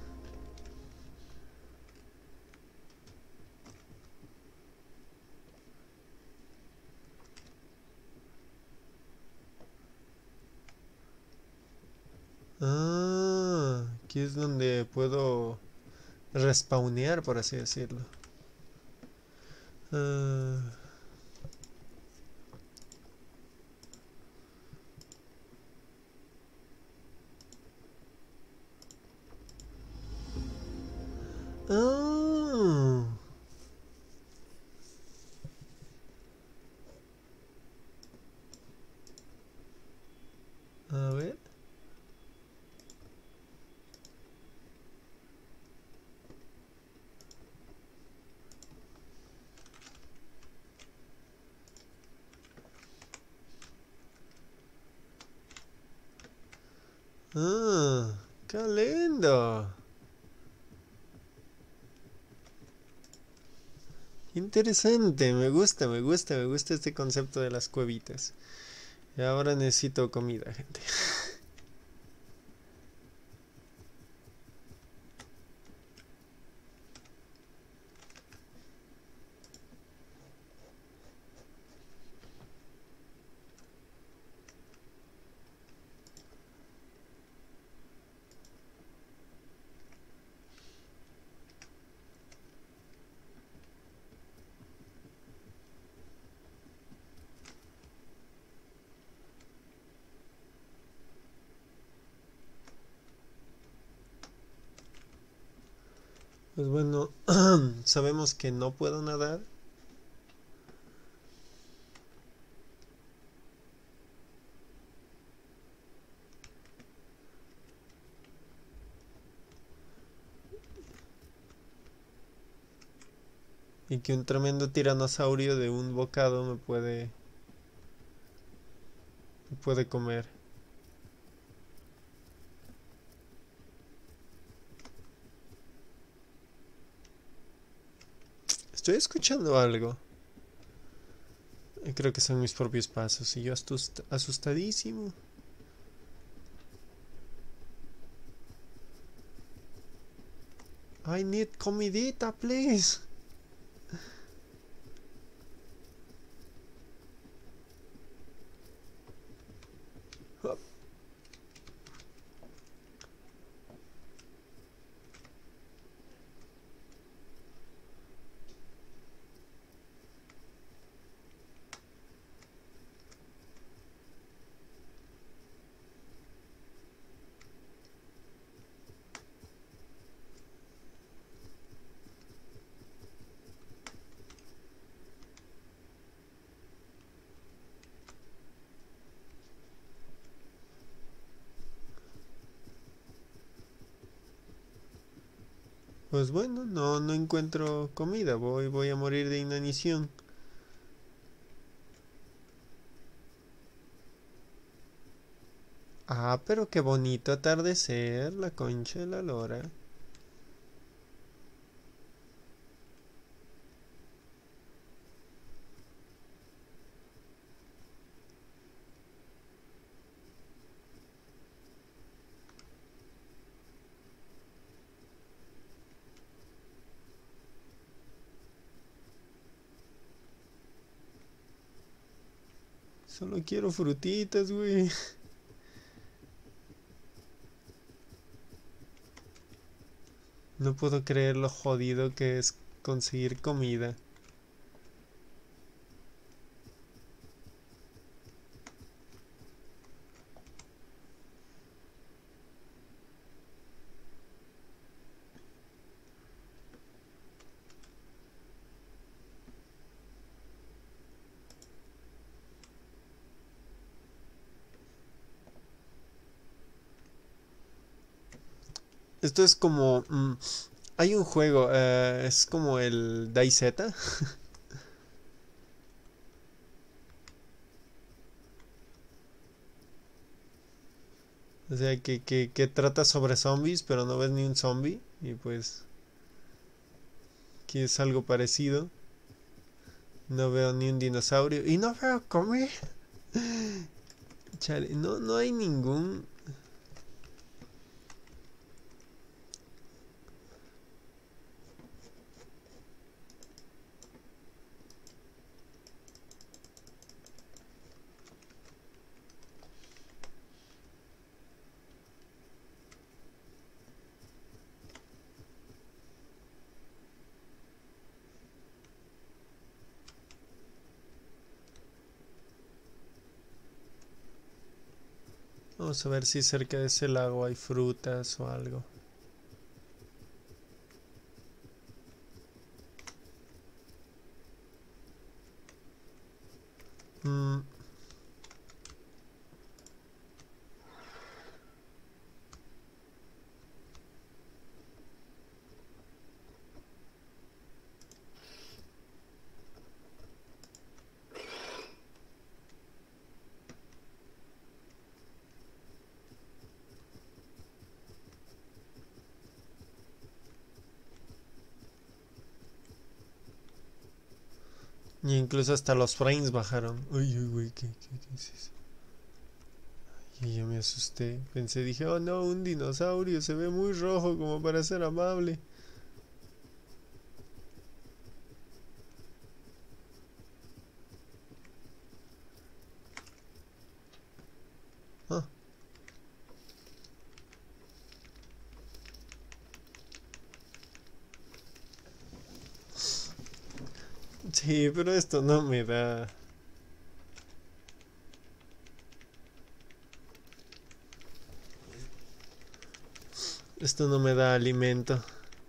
Ah, aquí es donde puedo respawnear, por así decirlo. Ah, ah, a ver. Ah, qué lindo. Interesante, me gusta este concepto de las cuevitas. Y ahora necesito comida, gente. Pues bueno, sabemos que no puedo nadar. Y que un tremendo tiranosaurio de un bocado me puede comer. Estoy escuchando algo. Creo que son mis propios pasos y yo asustadísimo. I need comidita, please. Pues bueno, no encuentro comida, voy a morir de inanición. Ah, pero qué bonito atardecer, la concha de la lora. Solo quiero frutitas, güey. No puedo creer lo jodido que es conseguir comida. Esto es como... hay un juego, es como el DayZ. O sea, que trata sobre zombies, pero no ves ni un zombie. Y pues, aquí es algo parecido. No veo ni un dinosaurio. Y no veo comer. Chale, no, no hay ningún... Vamos a ver si cerca de ese lago hay frutas o algo. Mm, y incluso hasta los frames bajaron. Uy, uy, uy, ¿qué es eso? Y yo me asusté. Pensé, dije, oh no, un dinosaurio. Se ve muy rojo como para ser amable. Ah, sí, pero esto no me da... Esto no me da alimento.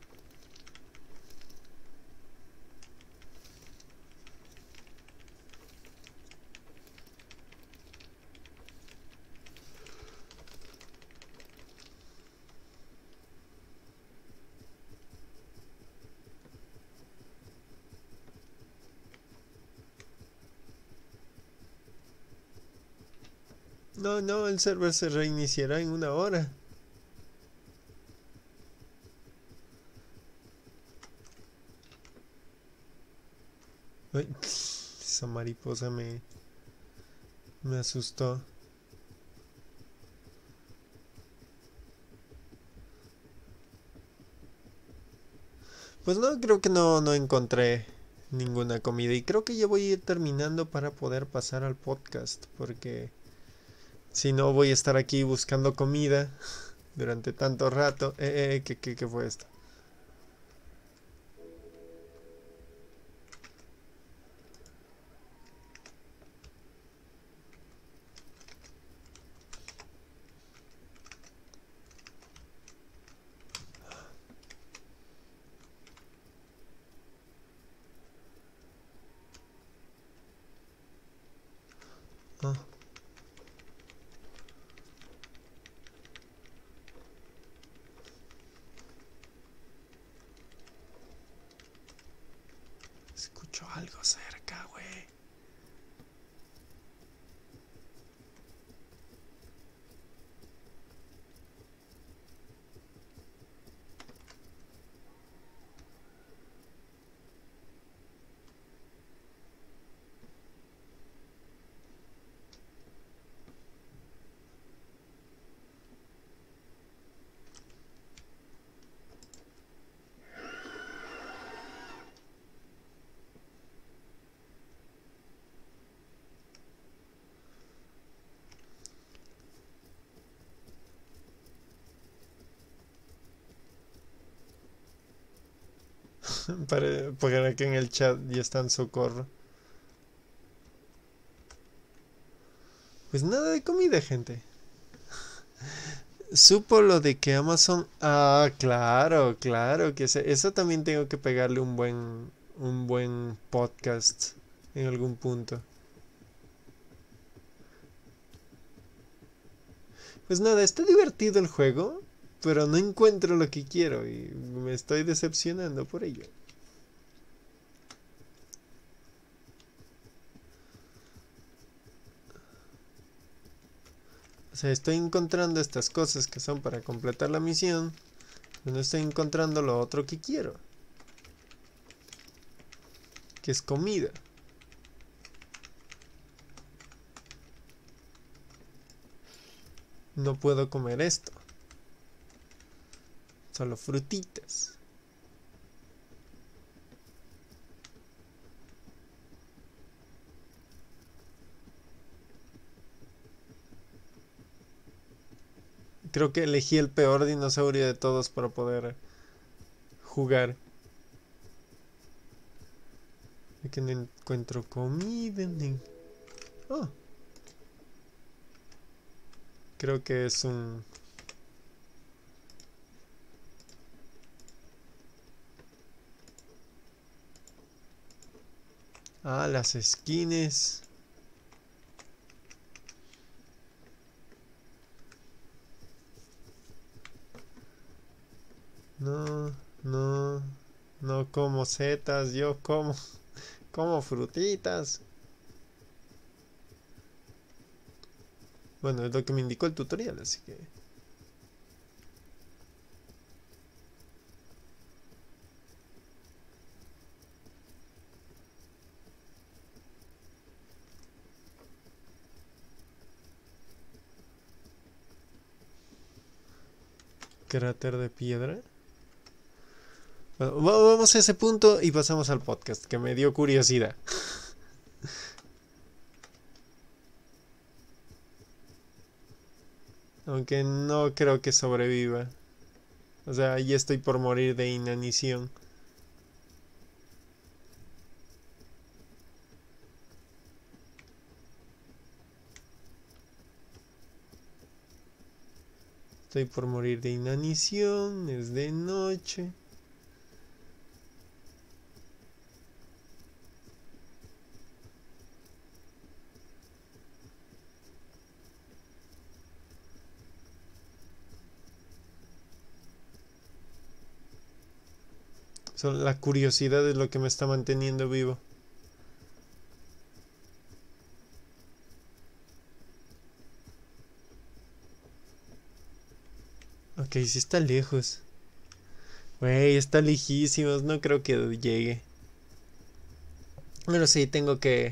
No, no, el server se reiniciará en una hora. Uy, esa mariposa me asustó. Pues no, creo que no encontré ninguna comida. Y creo que ya voy a ir terminando para poder pasar al podcast. Porque si no voy a estar aquí buscando comida durante tanto rato. ¿Qué fue esto? Ah, escucho algo cerca, güey. Para que en el chat ya está en socorro. Pues nada de comida, gente. Supo lo de que Amazon... Ah, claro, claro, que eso también tengo que pegarle un buen podcast en algún punto. Pues nada, está divertido el juego. pero no encuentro lo que quiero y me estoy decepcionando por ello. O sea, estoy encontrando estas cosas que son para completar la misión, pero no estoy encontrando lo otro que quiero, que es comida. No puedo comer esto. Solo frutitas. Creo que elegí el peor dinosaurio de todos para poder jugar. Es que no encuentro comida. Oh. Creo que es un... Ah, las skins. No, no, no como setas, yo como frutitas. Bueno, es lo que me indicó el tutorial, así que... Cráter de piedra. Bueno, vamos a ese punto y pasamos al podcast, que me dio curiosidad. Aunque no creo que sobreviva. O sea, ya estoy por morir de inanición. Estoy por morir de inanición, es de noche. La curiosidad es lo que me está manteniendo vivo. Ok, sí está lejos. Wey, está lejísimos, no creo que llegue. Pero sí, tengo que...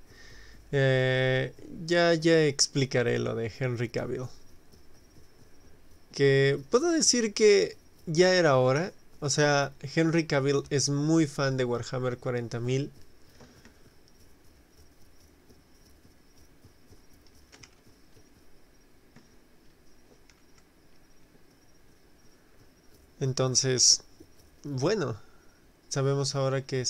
ya explicaré lo de Henry Cavill. Que puedo decir que ya era hora. O sea, Henry Cavill es muy fan de Warhammer 40.000. Entonces, bueno, sabemos ahora que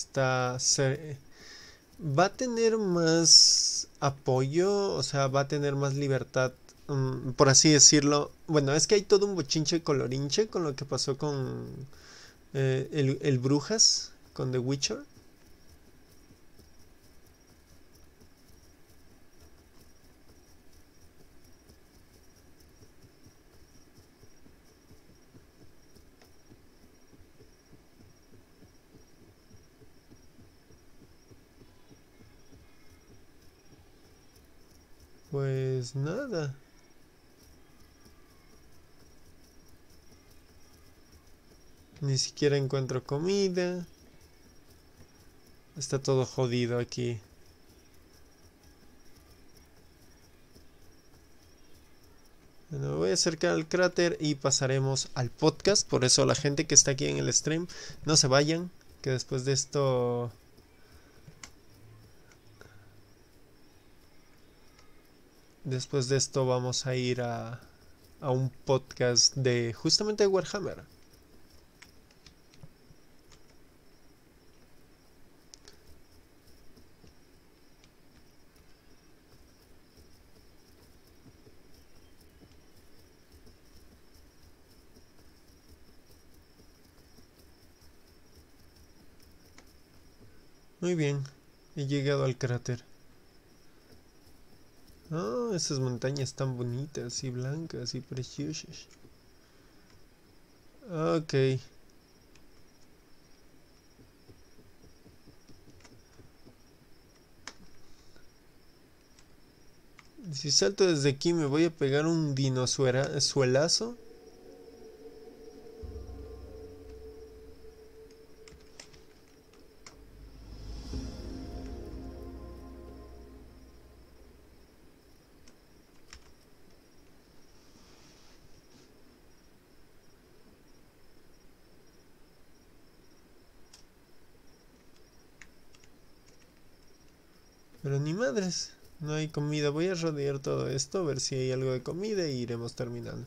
va a tener más apoyo, o sea, va a tener más libertad, por así decirlo. Bueno, es que hay todo un bochinche colorinche con lo que pasó con el Brujas, con The Witcher. Pues nada. Ni siquiera encuentro comida. Está todo jodido aquí. Bueno, me voy a acercar al cráter y pasaremos al podcast. Por eso la gente que está aquí en el stream, no se vayan. Que después de esto... Después de esto vamos a ir a un podcast de justamente Warhammer. Muy bien, he llegado al cráter. Oh, esas montañas tan bonitas y blancas y preciosas. Ok. Si salto desde aquí me voy a pegar un dinosuelazo. Pero ni madres, no hay comida. Voy a rodear todo esto, a ver si hay algo de comida y iremos terminando.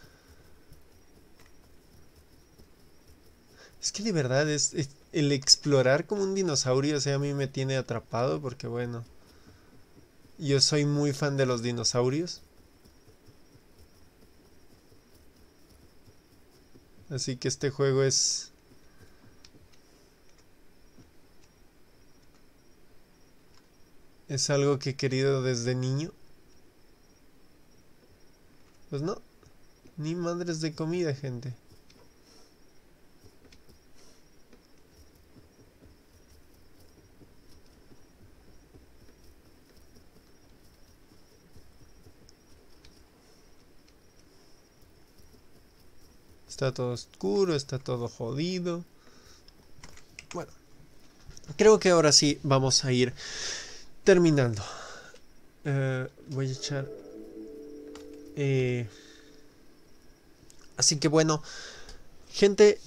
Es que de verdad es el explorar como un dinosaurio, o sea, a mí me tiene atrapado porque bueno, yo soy muy fan de los dinosaurios. Así que este juego es algo que he querido desde niño. Pues no, ni madres de comida, gente. Está todo oscuro, está todo jodido. Bueno, creo que ahora sí vamos a ir terminando. Voy a echar... así que bueno, gente,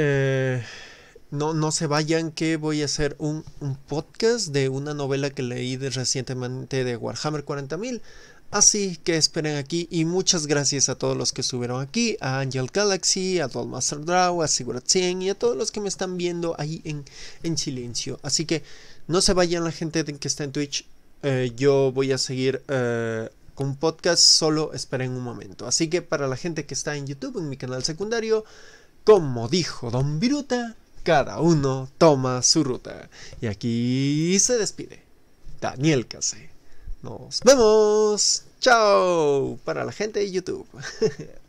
no se vayan que voy a hacer un podcast de una novela que leí recientemente de Warhammer 40.000. Así que esperen aquí y muchas gracias a todos los que estuvieron aquí, a Angel Galaxy, a Dollmaster Draw, a Sigurd 100 y a todos los que me están viendo ahí en silencio. Así que no se vayan la gente que está en Twitch, yo voy a seguir con un podcast, solo esperen un momento. Así que para la gente que está en YouTube, en mi canal secundario, como dijo Don Viruta, cada uno toma su ruta. Y aquí se despide Daniel Case. Nos vemos. Chao. Para la gente de YouTube.